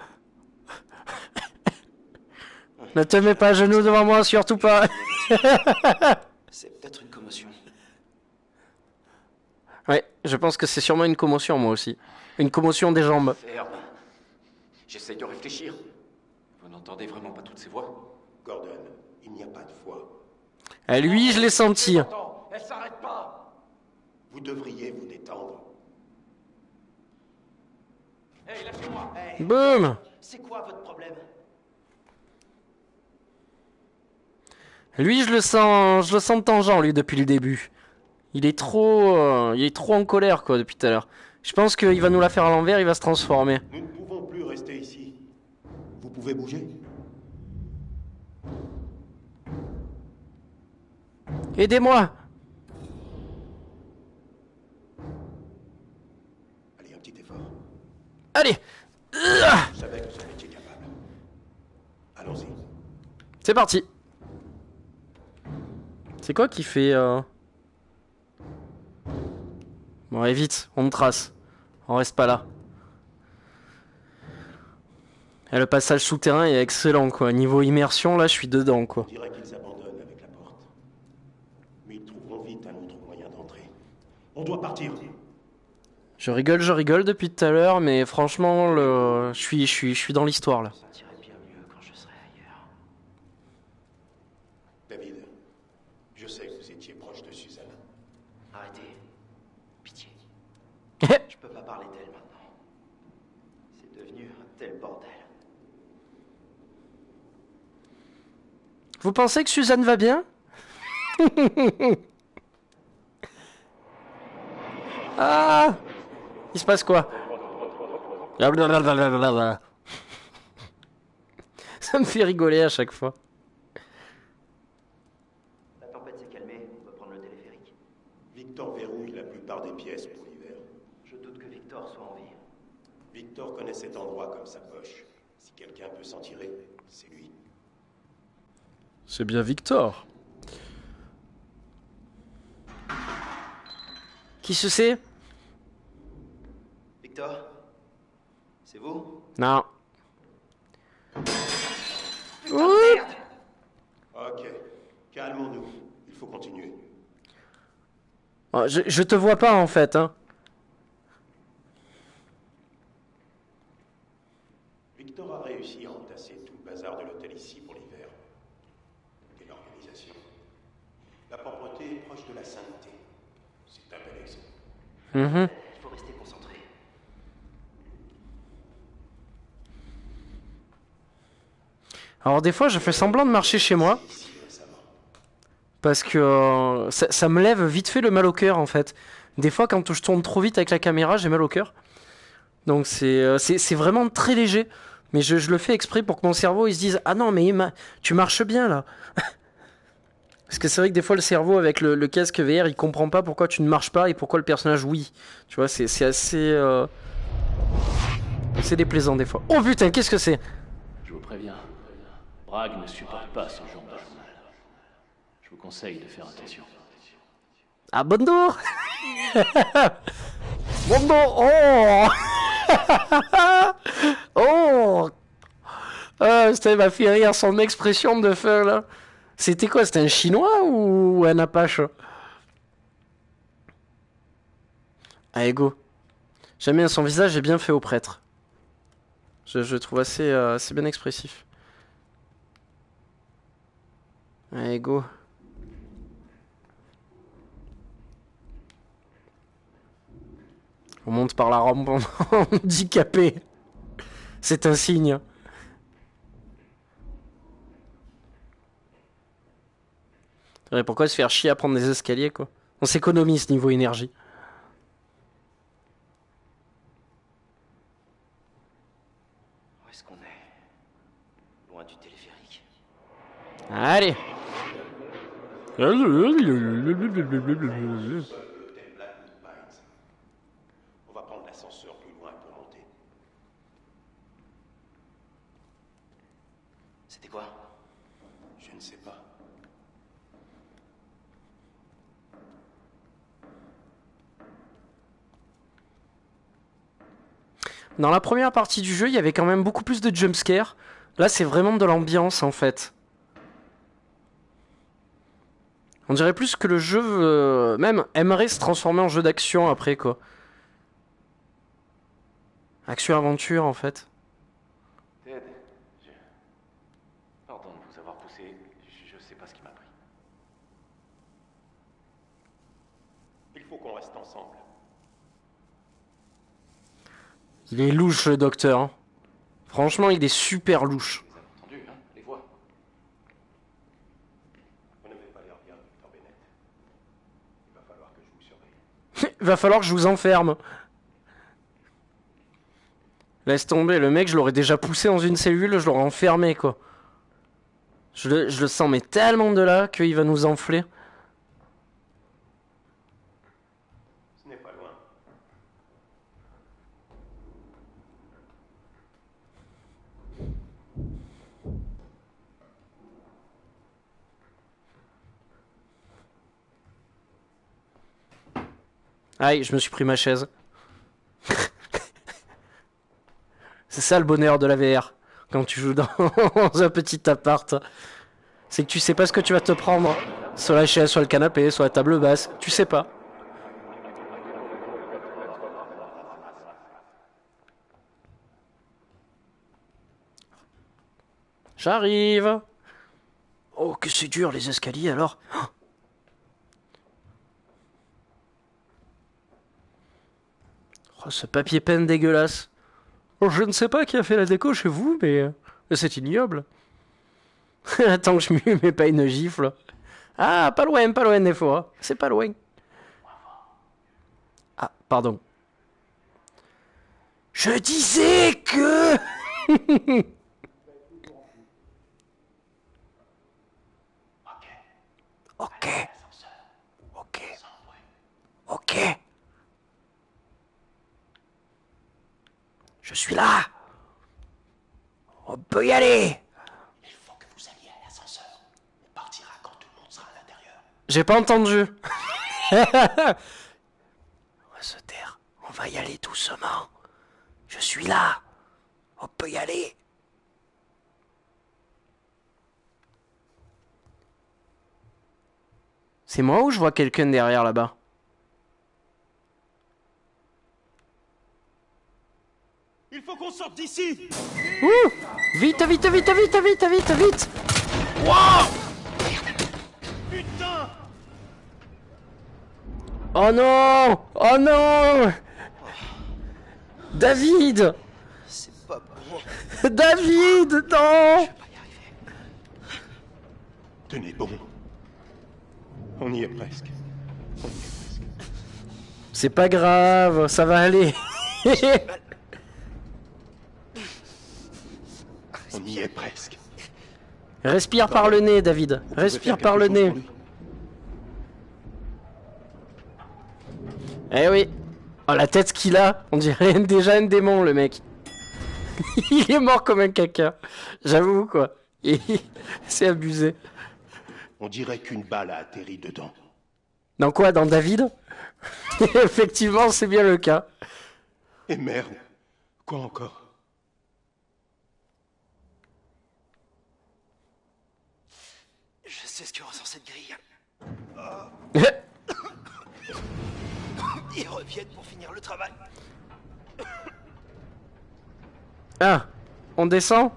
Ne te mets pas à genoux devant moi, surtout pas. C'est peut-être une commotion. Ouais, je pense que c'est sûrement une commotion, moi aussi. Une commotion des jambes. Ferme. J'essaye de réfléchir. Vous n'entendez vraiment pas toutes ces voix? Gordon, il n'y a pas de foi. Eh, lui, je l'ai senti. Attends, elle s'arrête pas. Vous devriez vous détendre. Hey, lâchez-moi. Hey, Boum. c'est quoi votre problème? Lui, je le sens, je le sens tangent, lui, depuis le début. Il est trop, euh, il est trop en colère, quoi, depuis tout à l'heure. Je pense qu'il va nous la faire à l'envers, il va se transformer. Nous ne pouvons plus rester ici. Vous pouvez bouger? Aidez-moi. Allez, un petit effort. Allez. Je savais que vous en étiez capable. Allons-y. C'est parti. C'est quoi qui fait... Euh... Bon, allez, vite, on me trace. On reste pas là. Et le passage souterrain est excellent, quoi. Niveau immersion, là, je suis dedans, quoi. On dirait qu'ils abandonnent avec la porte. Mais ils trouveront vite un autre moyen d'entrer. On doit partir. Je rigole, je rigole depuis tout à l'heure, mais franchement, le... je suis, je suis, je suis dans l'histoire, là. Je me sentirais bien mieux quand je serai ailleurs. David, je Vous pensez que Suzanne va bien? Ah! Il se passe quoi? Ça me fait rigoler à chaque fois. La tempête s'est calmée, on peut prendre le téléphérique. Victor verrouille la plupart des pièces pour l'hiver. Je doute que Victor soit en vie. Victor connaît cet endroit comme sa poche. Si quelqu'un peut s'en tirer, c'est lui. C'est bien Victor. Qui ce c'est? Victor? C'est vous? Non. Ok, calmons-nous. Il faut continuer. Oh, je, je te vois pas en fait, hein. Victor a réussi à entasser tout le bazar de l'hôtel ici pour l'hiver. Et l'organisation. La propreté est proche de la sainteté. C'est un bel exemple. Mhm. Il faut rester concentré. Alors des fois je fais semblant de marcher chez moi. Ici récemment. Parce que euh, ça, ça me lève vite fait le mal au cœur en fait. Des fois quand je tourne trop vite avec la caméra j'ai mal au cœur. Donc c'est euh, c'est c'est vraiment très léger. Mais je, je le fais exprès pour que mon cerveau il se dise ah non mais Emma, tu marches bien là. Parce que c'est vrai que des fois le cerveau avec le, le casque V R il comprend pas pourquoi tu ne marches pas et pourquoi le personnage oui. Tu vois c'est c'est assez... Euh... C'est déplaisant des fois. Oh putain qu'est-ce que c'est? Je vous préviens, Bragg ne supporte pas ce genre de journal. Je vous conseille de faire attention. Ah bonjour. Bonjour. Oh. Oh. Ah, ça m'a fait rire son expression de fin là. C'était quoi? C'était un chinois ou un apache? Allez go. J'aime bien son visage est bien fait au prêtre. Je, je trouve assez, euh, assez bien expressif. Allez go. On monte par la rampe handicapé. C'est un signe. Ouais, pourquoi se faire chier à prendre des escaliers quoi? On s'économise niveau énergie. Où est-ce qu'on est? Loin du téléphérique. Allez. On va prendre l'ascenseur plus loin pour monter. C'était quoi? Je ne sais pas. Dans la première partie du jeu, il y avait quand même beaucoup plus de jumpscares. Là, c'est vraiment de l'ambiance, en fait. On dirait plus que le jeu, euh, même, aimerait se transformer en jeu d'action après, quoi. Action-aventure, en fait. Ted, je... Pardon de vous avoir poussé. Je, je sais pas ce qui m'a pris. Il faut qu'on reste ensemble. Il est louche, le docteur. Hein. Franchement, il est super louche. Vous avez entendu, hein, les voix. Vous n'avez pas l'air bien, Victor Bennett. Il va falloir que je vous surveille. Il va falloir que je vous enferme. Laisse tomber, le mec, je l'aurais déjà poussé dans une cellule, je l'aurais enfermé, quoi. Je le, je le sens, mais tellement de là qu'il va nous enfler. Ce n'est pas loin. Aïe, je me suis pris ma chaise. C'est ça le bonheur de la V R. Quand tu joues dans un petit appart. C'est que tu sais pas ce que tu vas te prendre. Soit la chaise, soit le canapé, soit la table basse. Tu sais pas. J'arrive. Oh, que c'est dur les escaliers alors. Oh, ce papier peint dégueulasse. Oh, je ne sais pas qui a fait la déco chez vous, mais, mais c'est ignoble. Tant que je lui mets pas une gifle. Ah, pas loin, pas loin des fois. C'est pas loin. Ah, pardon. Je disais que... Ok. Ok. Ok. Je suis là. On peut y aller. Il faut que vous alliez à l'ascenseur. On partira quand tout le monde sera à l'intérieur. J'ai pas entendu. On va se taire. On va y aller doucement. Je suis là. On peut y aller. C'est moi ou je vois quelqu'un derrière là-bas? Il faut qu'on sorte d'ici. Ouh! Vite, vite, vite, vite, vite, vite, vite! Wow! Putain! Oh non! Oh non! David! C'est pas bon. David, non! Je vais pas y arriver. Tenez bon. On y est presque. On y est presque. C'est pas grave, ça va aller. On y est presque. Respire par le nez, David. Vous pouvez Respire faire par le quelque chose nez. pour lui? Eh oui. Oh, la tête qu'il a, on dirait déjà un démon, le mec. Il est mort comme un caca. J'avoue, quoi. Et c'est abusé. On dirait qu'une balle a atterri dedans. Dans quoi? Dans David? Effectivement, c'est bien le cas. Et merde. Quoi encore? Je sais ce que ressent cette grille. Ils reviennent pour finir le travail. Ah, on descend?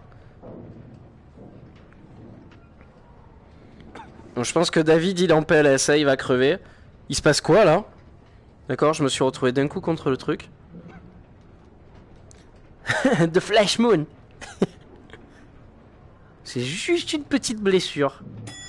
Donc, je pense que David, il est en P L S, hein, il va crever. Il se passe quoi, là? D'accord, je me suis retrouvé d'un coup contre le truc. The Flash Moon. C'est juste une petite blessure.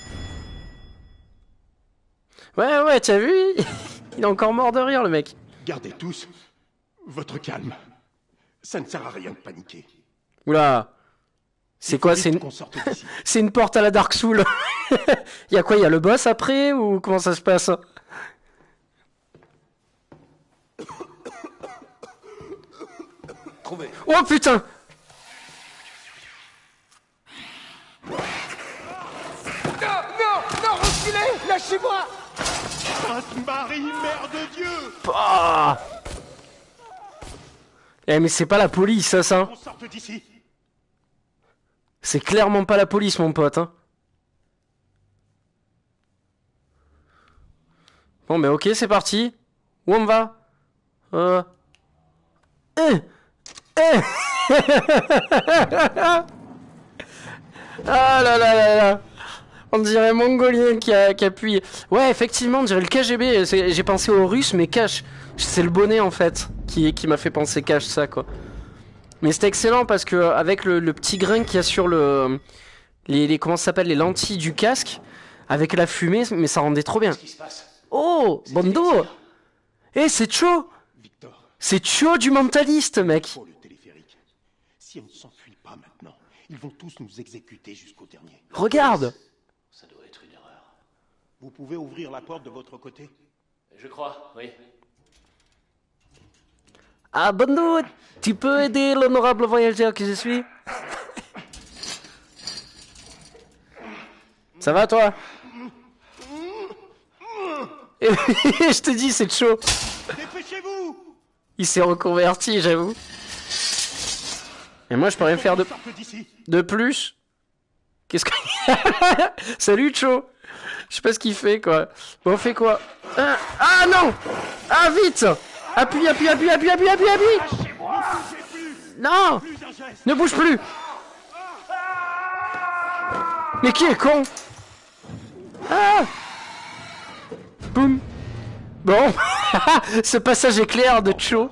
Ouais, ouais, t'as vu? Il est encore mort de rire, le mec. Gardez tous votre calme. Ça ne sert à rien de paniquer. Oula. C'est quoi? C'est une... qu'on sorte d'ici. C'est une porte à la Dark Soul. Il y a quoi? Il y a le boss après? Ou comment ça se passe? Trouvé. Oh putain! Non, non, non, reculez! Lâchez-moi! Sainte Marie, Mère de Dieu! Ah. Eh mais c'est pas la police, ça, ça. On sorte d'ici. C'est clairement pas la police, mon pote. Hein. Bon, mais ok, c'est parti. Où on va? Euh... Eh eh Ah là là là là. On dirait mongolien qui, a, qui appuie. Ouais, effectivement, on dirait le K G B. J'ai pensé aux Russes, mais cash. C'est le bonnet, en fait, qui, qui m'a fait penser cash, ça, quoi. Mais c'était excellent parce que avec le, le petit grain qu'il y a sur le... Les, les, comment ça s'appelle? Les lentilles du casque. Avec la fumée, mais ça rendait trop bien. Qu'est-ce qui se passe? Oh, Bondo. Eh, c'est Cho. Victor, C'est Cho du mentaliste, mec. pour le téléphérique. Si on ne s'enfuit pas maintenant, ils vont tous nous exécuter jusqu'au dernier. Regarde. Ça doit être une erreur. Vous pouvez ouvrir la porte de votre côté? Je crois, oui. Ah, Bondo, tu peux aider l'honorable voyageur que je suis? Ça va, toi? Je te dis, c'est chaud. Dépêchez-vous! Il s'est reconverti, j'avoue. Et moi, je peux rien faire de, Sortez d'ici. de plus. Qu'est-ce que... Salut, Cho. Je sais pas ce qu'il fait, quoi. Bon, on fait quoi? Ah, ah non! Ah, vite! Appuie, appuie, appuie, appuie, appuie, appuie, appuie! Non! Ne bouge plus! Mais qui est con? Ah! Boum! Bon! Ce passage éclair de Cho.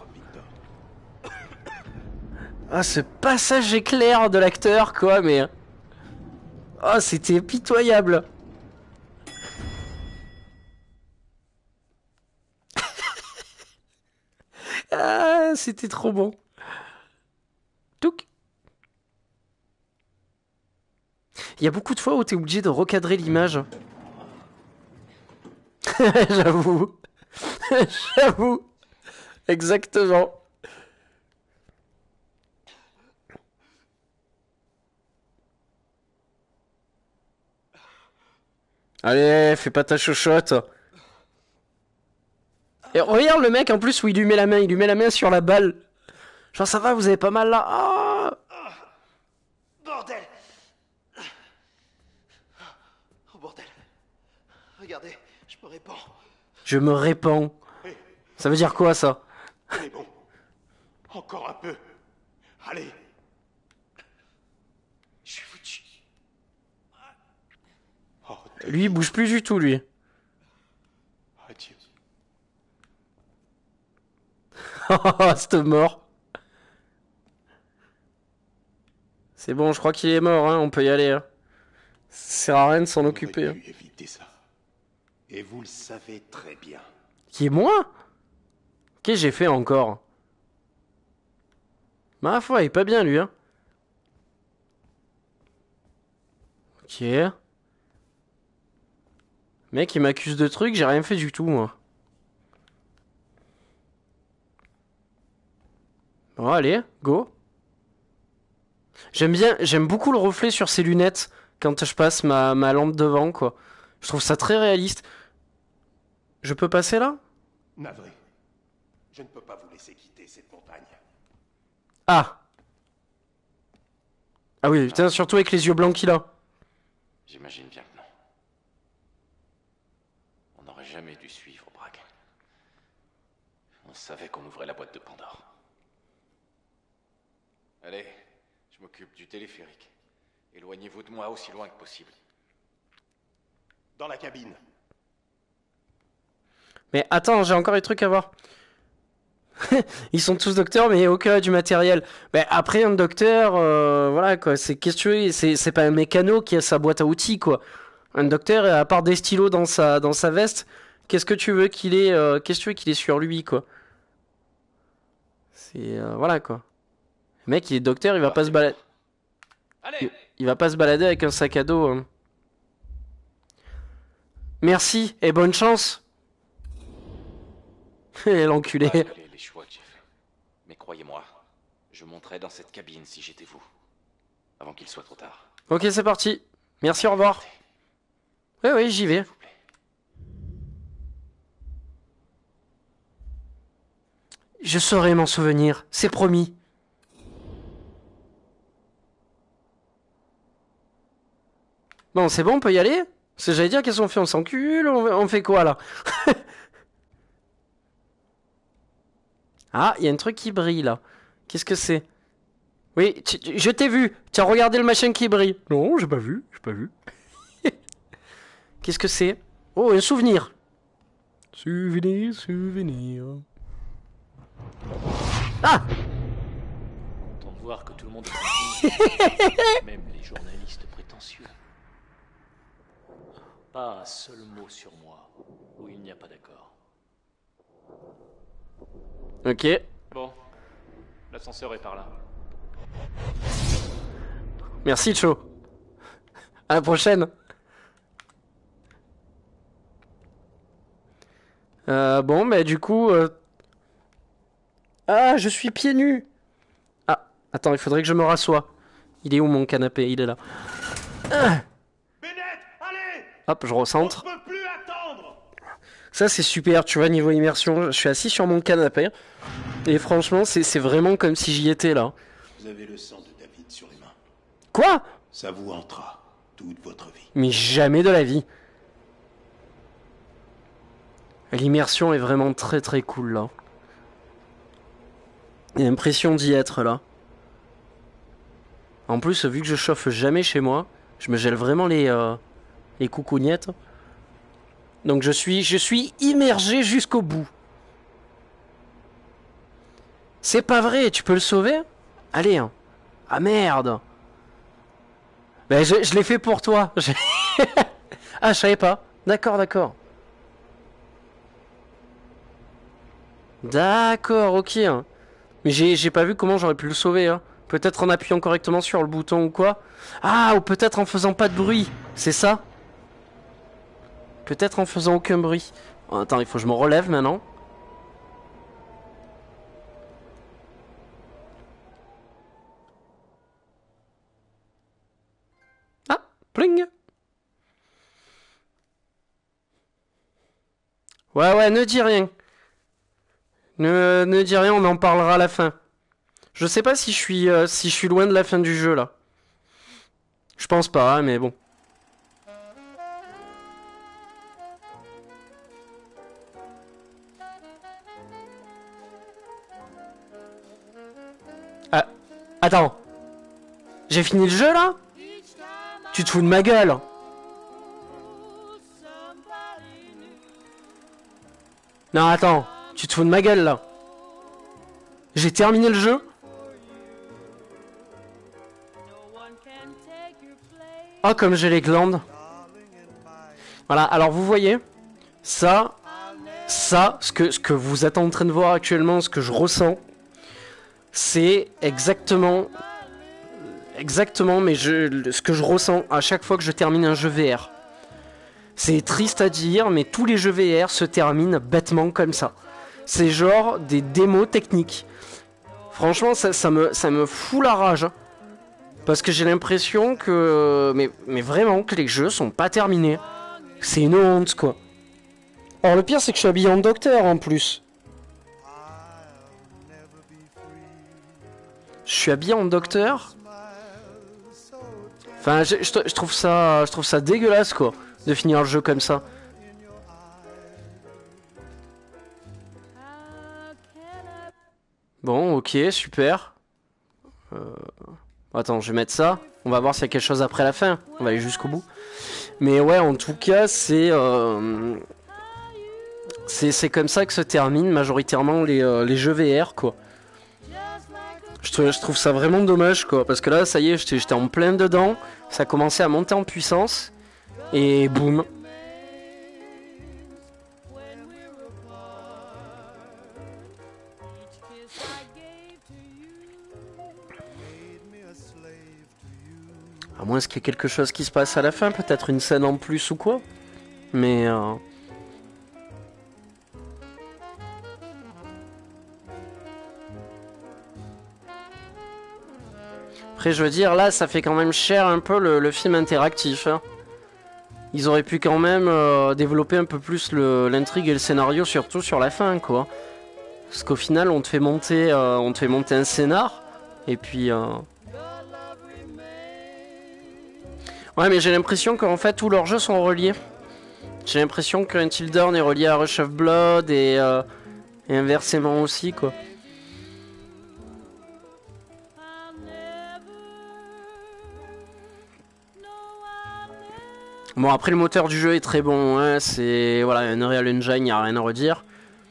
Ah, ce passage éclair de l'acteur, quoi, mais... Oh, c'était pitoyable. Ah, c'était trop bon. Touc. Il y a beaucoup de fois où t'es obligé de recadrer l'image. J'avoue. J'avoue. Exactement. Allez, fais pas ta chochotte. Et regarde le mec en plus où il lui met la main, il lui met la main sur la balle. Genre ça va, vous avez pas mal là. Ah Bordel! Oh bordel. Regardez, je me répands. Je me répands. Hé, Ça veut dire quoi ça? on est bon. Encore un peu. Allez. Je suis foutu. Oh, Lui il bouge plus du tout lui. adieu. Oh, cette mort. C'est bon, je crois qu'il est mort, hein. On peut y aller. Hein. Ça sert à rien de s'en On occuper. aurait Hein. pu éviter ça. Et vous le savez très bien. Qui est moi? Qu'est-ce que j'ai fait encore? Ma foi, il est pas bien lui, hein. Ok. Mec, il m'accuse de trucs, j'ai rien fait du tout, moi. Bon, allez, go. J'aime bien, j'aime beaucoup le reflet sur ses lunettes quand je passe ma, ma lampe devant, quoi. Je trouve ça très réaliste. Je peux passer là? Navré. Je ne peux pas vous laisser quitter cette montagne. Ah. Ah oui, putain, surtout avec les yeux blancs qu'il a. J'imagine bien que non. On n'aurait jamais dû suivre Bragg. On savait qu'on ouvrait la boîte de Pandore. Allez, je m'occupe du téléphérique. Éloignez-vous de moi aussi loin que possible. Dans la cabine. Mais attends, j'ai encore des trucs à voir. Ils sont tous docteurs, mais aucun a du matériel. Mais après, un docteur, euh, voilà quoi, c'est qu'est-ce que tu veux, c'est c'est pas un mécano qui a sa boîte à outils quoi. Un docteur, à part des stylos dans sa dans sa veste, qu'est-ce que tu veux qu'il ait, euh, qu'est-ce que tu veux qu'il ait sur lui quoi. C'est euh, voilà quoi. Le mec, il est docteur, il va pas se balader, Allez! il va pas se balader avec un sac à dos. Hein. Merci et bonne chance. L'enculé. Malgré les choix que j'ai faits. Mais croyez-moi, je monterai dans cette cabine si j'étais vous. Avant qu'il soit trop tard. Ok, c'est parti. Merci, au revoir. Oui, oui, j'y vais. S'il vous plaît. Je saurai m'en souvenir, c'est promis. Bon, c'est bon, on peut y aller? Parce que j'allais dire, qu'est-ce qu'on fait? On s'encule? On on fait quoi, là? Ah, il y a un truc qui brille, là. Qu'est-ce que c'est? Oui, tu- tu- je t'ai vu. Tu as regardé le machin qui brille. Non, j'ai pas vu, j'ai pas vu. Qu'est-ce que c'est? Oh, un souvenir. Souvenir, souvenir. Ah! Content de voir que tout le monde est même les journalistes prétentieux. Pas un seul mot sur moi où il n'y a pas d'accord. Ok. Bon, l'ascenseur est par là. Merci, Cho. À la prochaine. Euh, bon, bah du coup... euh, Ah, je suis pieds nus. Ah, attends, il faudrait que je me rassoie. Il est où mon canapé? Il est là. Ah, Bennett, allez! hop, je On ne recentre. peut plus attendre! Ça, c'est super, tu vois, niveau immersion. Je suis assis sur mon canapé. Et franchement, c'est c'est vraiment comme si j'y étais, là. Vous avez le sang de David sur les mains. Quoi? Ça vous hantera toute votre vie. Mais jamais de la vie. L'immersion est vraiment très très cool, là. J'ai l'impression d'y être, là. En plus, vu que je chauffe jamais chez moi, je me gèle vraiment les, euh, les coucougnettes. Donc je suis, je suis immergé jusqu'au bout. C'est pas vrai, tu peux le sauver? Allez, hein. Ah merde. Ben, je, je l'ai fait pour toi. J'ai- Ah, je savais pas. D'accord, d'accord. D'accord, ok. Mais j'ai j'ai pas vu comment j'aurais pu le sauver, hein. Peut-être en appuyant correctement sur le bouton ou quoi. Ah, ou peut-être en faisant pas de bruit. C'est ça? Peut-être en faisant aucun bruit. Oh, attends, il faut que je me relève maintenant. Ah, pling. Ouais, ouais, ne dis rien. Ne, ne dis rien, on en parlera à la fin. Je sais pas si je suis, euh, si je suis loin de la fin du jeu, là. Je pense pas, hein, mais bon. Ah, attends. J'ai fini le jeu, là? Tu te fous de ma gueule? Non, attends. Tu te fous de ma gueule, là? J'ai terminé le jeu? Oh, comme j'ai les glandes. Voilà, alors vous voyez, ça, ça, ce que, ce que vous êtes en train de voir actuellement, ce que je ressens, c'est exactement, exactement, mais je, ce que je ressens à chaque fois que je termine un jeu V R. C'est triste à dire, mais tous les jeux V R se terminent bêtement comme ça. C'est genre des démos techniques. Franchement, ça, ça, me, ça me fout la rage. Parce que j'ai l'impression que... Mais, mais vraiment, que les jeux sont pas terminés. C'est une honte, quoi. Alors le pire, c'est que je suis habillé en docteur, en plus. Je suis habillé en docteur. Enfin, je, je, je trouve ça, je trouve ça dégueulasse, quoi, de finir le jeu comme ça. Bon, ok, super. Euh... Attends, je vais mettre ça. On va voir s'il y a quelque chose après la fin. On va aller jusqu'au bout. Mais ouais, en tout cas, c'est... Euh... C'est comme ça que se terminent majoritairement les, euh, les jeux V R, quoi. Je trouve, je trouve ça vraiment dommage, quoi. Parce que là, ça y est, j'étais en plein dedans. Ça commençait à monter en puissance. Et boum. À moins qu'il y ait quelque chose qui se passe à la fin, peut-être une scène en plus ou quoi. Mais... Euh... Après, je veux dire, là, ça fait quand même cher un peu le, le film interactif. Hein. Ils auraient pu quand même euh, développer un peu plus l'intrigue et le scénario, surtout sur la fin, quoi. Parce qu'au final, on te fait monter, euh, on te fait monter un scénar, et puis... Euh... Ouais, mais j'ai l'impression qu'en fait, tous leurs jeux sont reliés. J'ai l'impression que Until Dawn est relié à Rush of Blood, et, euh, et inversement aussi, quoi. Bon, après, le moteur du jeu est très bon, hein, c'est... Voilà, Unreal Engine, il n'y a rien à redire.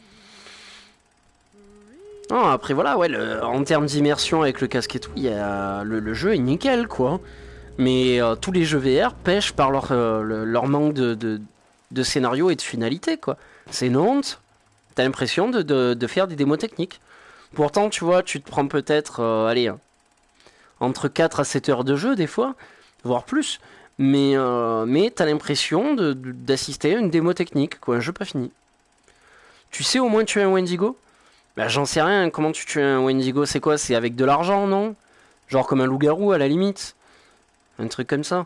Non, après, voilà, ouais, le... en termes d'immersion avec le casque et tout, y a... le, le jeu est nickel, quoi. Mais euh, tous les jeux V R pêchent par leur, euh, le, leur manque de, de, de scénario et de finalité, quoi. C'est une honte. T'as l'impression de, de, de faire des démos techniques. Pourtant, tu vois, tu te prends peut-être, euh, allez, entre quatre à sept heures de jeu, des fois, voire plus. Mais, euh, mais t'as l'impression d'assister à une démo technique, quoi, un jeu pas fini. Tu sais au moins tuer un Wendigo? Bah j'en sais rien, comment tu tues un Wendigo, c'est quoi? C'est avec de l'argent, non? Genre comme un loup-garou à la limite. Un truc comme ça.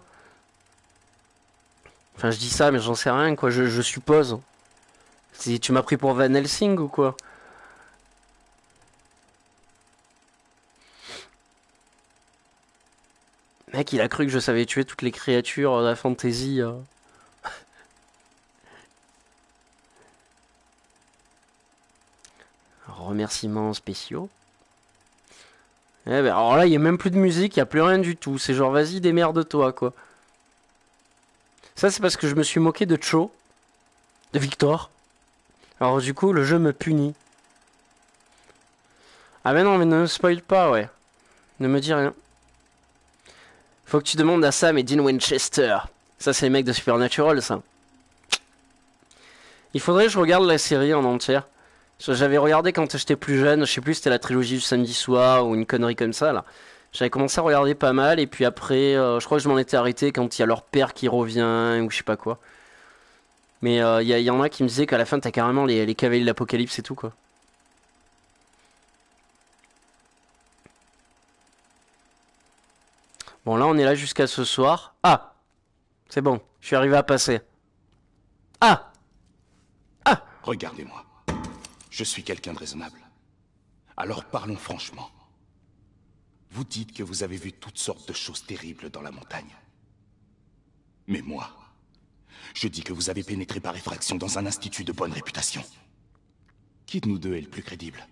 Enfin je dis ça, mais j'en sais rien, quoi, je, je suppose. Si tu m'as pris pour Van Helsing ou quoi? Mec, il a cru que je savais tuer toutes les créatures de la fantasy. Euh. Remerciements spéciaux. Eh ben, alors là, il n'y a même plus de musique, il n'y a plus rien du tout. C'est genre, vas-y, démerde-toi, quoi. Ça, c'est parce que je me suis moqué de Cho, de Victor. Alors du coup, le jeu me punit. Ah mais non, mais ne me spoil pas, ouais. Ne me dis rien. Faut que tu demandes à Sam et Dean Winchester. Ça, c'est les mecs de Supernatural, ça. Il faudrait que je regarde la série en entière. J'avais regardé quand j'étais plus jeune, je sais plus, c'était la trilogie du samedi soir ou une connerie comme ça, là. J'avais commencé à regarder pas mal, et puis après, euh, je crois que je m'en étais arrêté quand il y a leur père qui revient, ou je sais pas quoi. Mais il euh, y, y en a qui me disaient qu'à la fin, t'as carrément les, les cavaliers de l'Apocalypse et tout, quoi. Bon, là, on est là jusqu'à ce soir. Ah! C'est bon, je suis arrivé à passer. Ah! Ah! Regardez-moi. Je suis quelqu'un de raisonnable. Alors parlons franchement. Vous dites que vous avez vu toutes sortes de choses terribles dans la montagne. Mais moi, je dis que vous avez pénétré par effraction dans un institut de bonne réputation. Qui de nous deux est le plus crédible?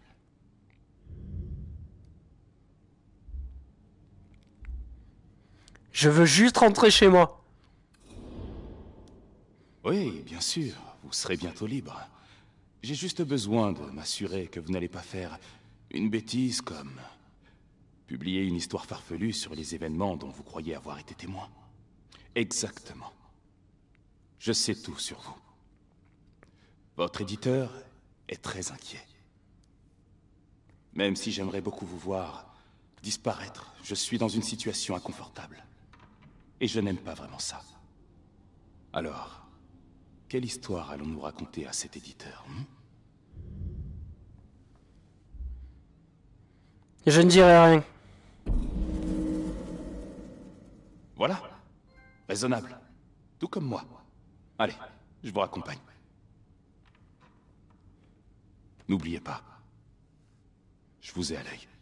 Je veux juste rentrer chez moi. Oui, bien sûr, vous serez bientôt libre. J'ai juste besoin de m'assurer que vous n'allez pas faire une bêtise comme publier une histoire farfelue sur les événements dont vous croyez avoir été témoin. Exactement. Je sais tout sur vous. Votre éditeur est très inquiet. Même si j'aimerais beaucoup vous voir disparaître, je suis dans une situation inconfortable. Et je n'aime pas vraiment ça. Alors, quelle histoire allons-nous raconter à cet éditeur, hein? Je ne dirai rien. Voilà. Raisonnable. Tout comme moi. Allez, je vous raccompagne. N'oubliez pas. Je vous ai à l'œil.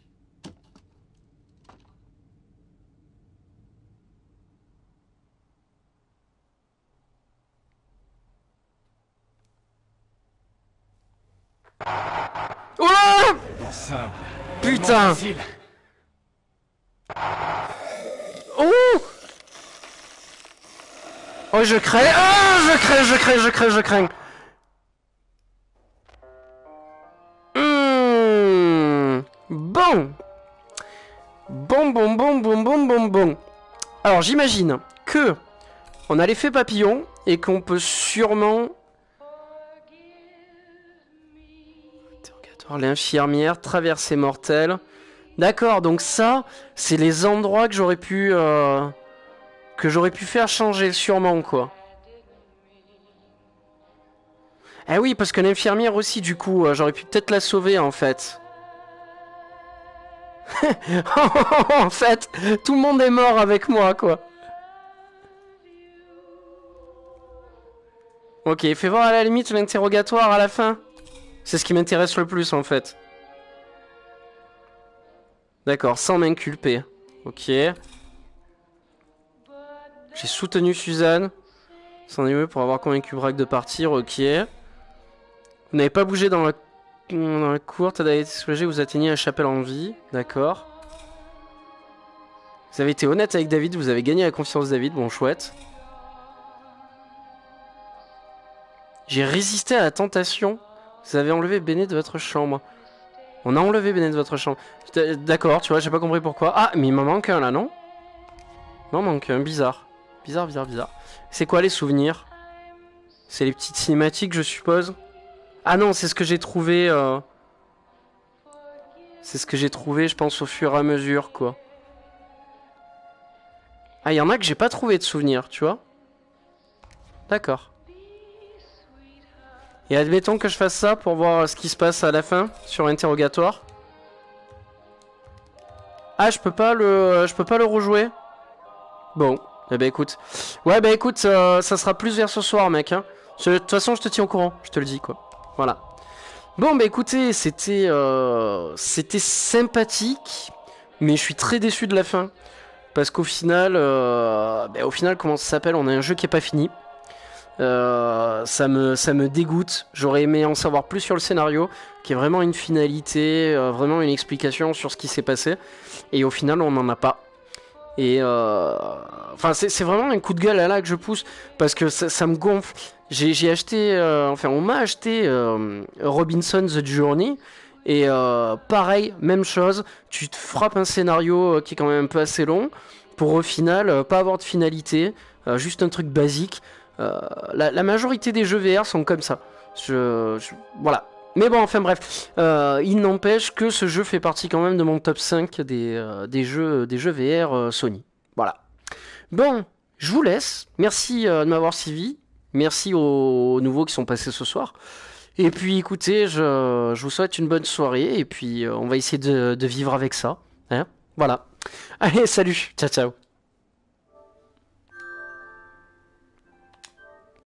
Oh putain. Oh. Oh, je crains. Ah, je crains, je crains, je crains, je crains. Mmh. Bon. Bon, bon, bon, bon, bon, bon, bon. Alors, j'imagine que on a l'effet papillon et qu'on peut sûrement... L'infirmière, traversée mortelle. D'accord, donc ça, c'est les endroits que j'aurais pu... Euh, que j'aurais pu faire changer, sûrement, quoi. Eh oui, parce que l'infirmière aussi, du coup, euh, j'aurais pu peut-être la sauver, en fait. En fait, tout le monde est mort avec moi, quoi. Ok, fais voir à la limite l'interrogatoire à la fin. C'est ce qui m'intéresse le plus, en fait. D'accord, sans m'inculper. Ok. J'ai soutenu Suzanne. C'en est mieux pour avoir convaincu Bragg de partir. Ok. Vous n'avez pas bougé dans la, dans la cour. T'as été soulagé, vous atteignez la chapelle en vie. D'accord. Vous avez été honnête avec David. Vous avez gagné la confiance de David. Bon, chouette. J'ai résisté à la tentation. Vous avez enlevé Béné de votre chambre. On a enlevé Béné de votre chambre. D'accord, tu vois, j'ai pas compris pourquoi. Ah, mais il m'en manque un là, non? Il m'en manque un, bizarre. Bizarre, bizarre, bizarre. C'est quoi les souvenirs? C'est les petites cinématiques, je suppose. Ah non, c'est ce que j'ai trouvé... Euh... C'est ce que j'ai trouvé, je pense, au fur et à mesure, quoi. Ah, il y en a que j'ai pas trouvé de souvenirs, tu vois. D'accord. Et admettons que je fasse ça pour voir ce qui se passe à la fin, sur l'interrogatoire. Ah, je peux pas le, je peux pas le rejouer. Bon, eh ben écoute. Ouais, bah écoute, euh, ça sera plus vers ce soir, mec. Hein. De toute façon, je te tiens au courant, je te le dis, quoi. Voilà. Bon, bah écoutez, c'était euh, c'était sympathique, mais je suis très déçu de la fin. Parce qu'au final, euh, bah, au final, comment ça s'appelle? On a un jeu qui est pas fini. Euh, ça me ça me dégoûte. J'aurais aimé en savoir plus sur le scénario, qui est vraiment une finalité, euh, vraiment une explication sur ce qui s'est passé. Et au final, on n'en a pas. Et euh, enfin, c'est c'est vraiment un coup de gueule là, là que je pousse parce que ça, ça me gonfle. J'ai j'ai acheté, euh, enfin, on m'a acheté euh, Robinson The Journey. Et euh, pareil, même chose. Tu te frappes un scénario qui est quand même un peu assez long pour au final euh, pas avoir de finalité, euh, juste un truc basique. Euh, la, la majorité des jeux V R sont comme ça. Je, je, voilà. Mais bon, enfin bref, euh, il n'empêche que ce jeu fait partie quand même de mon top cinq des, euh, des, jeux, des jeux V R euh, Sony. Voilà. Bon, je vous laisse. Merci euh, de m'avoir suivi. Merci aux nouveaux qui sont passés ce soir. Et puis écoutez, je, je vous souhaite une bonne soirée. Et puis euh, on va essayer de, de vivre avec ça. Hein, voilà. Allez, salut. Ciao, ciao.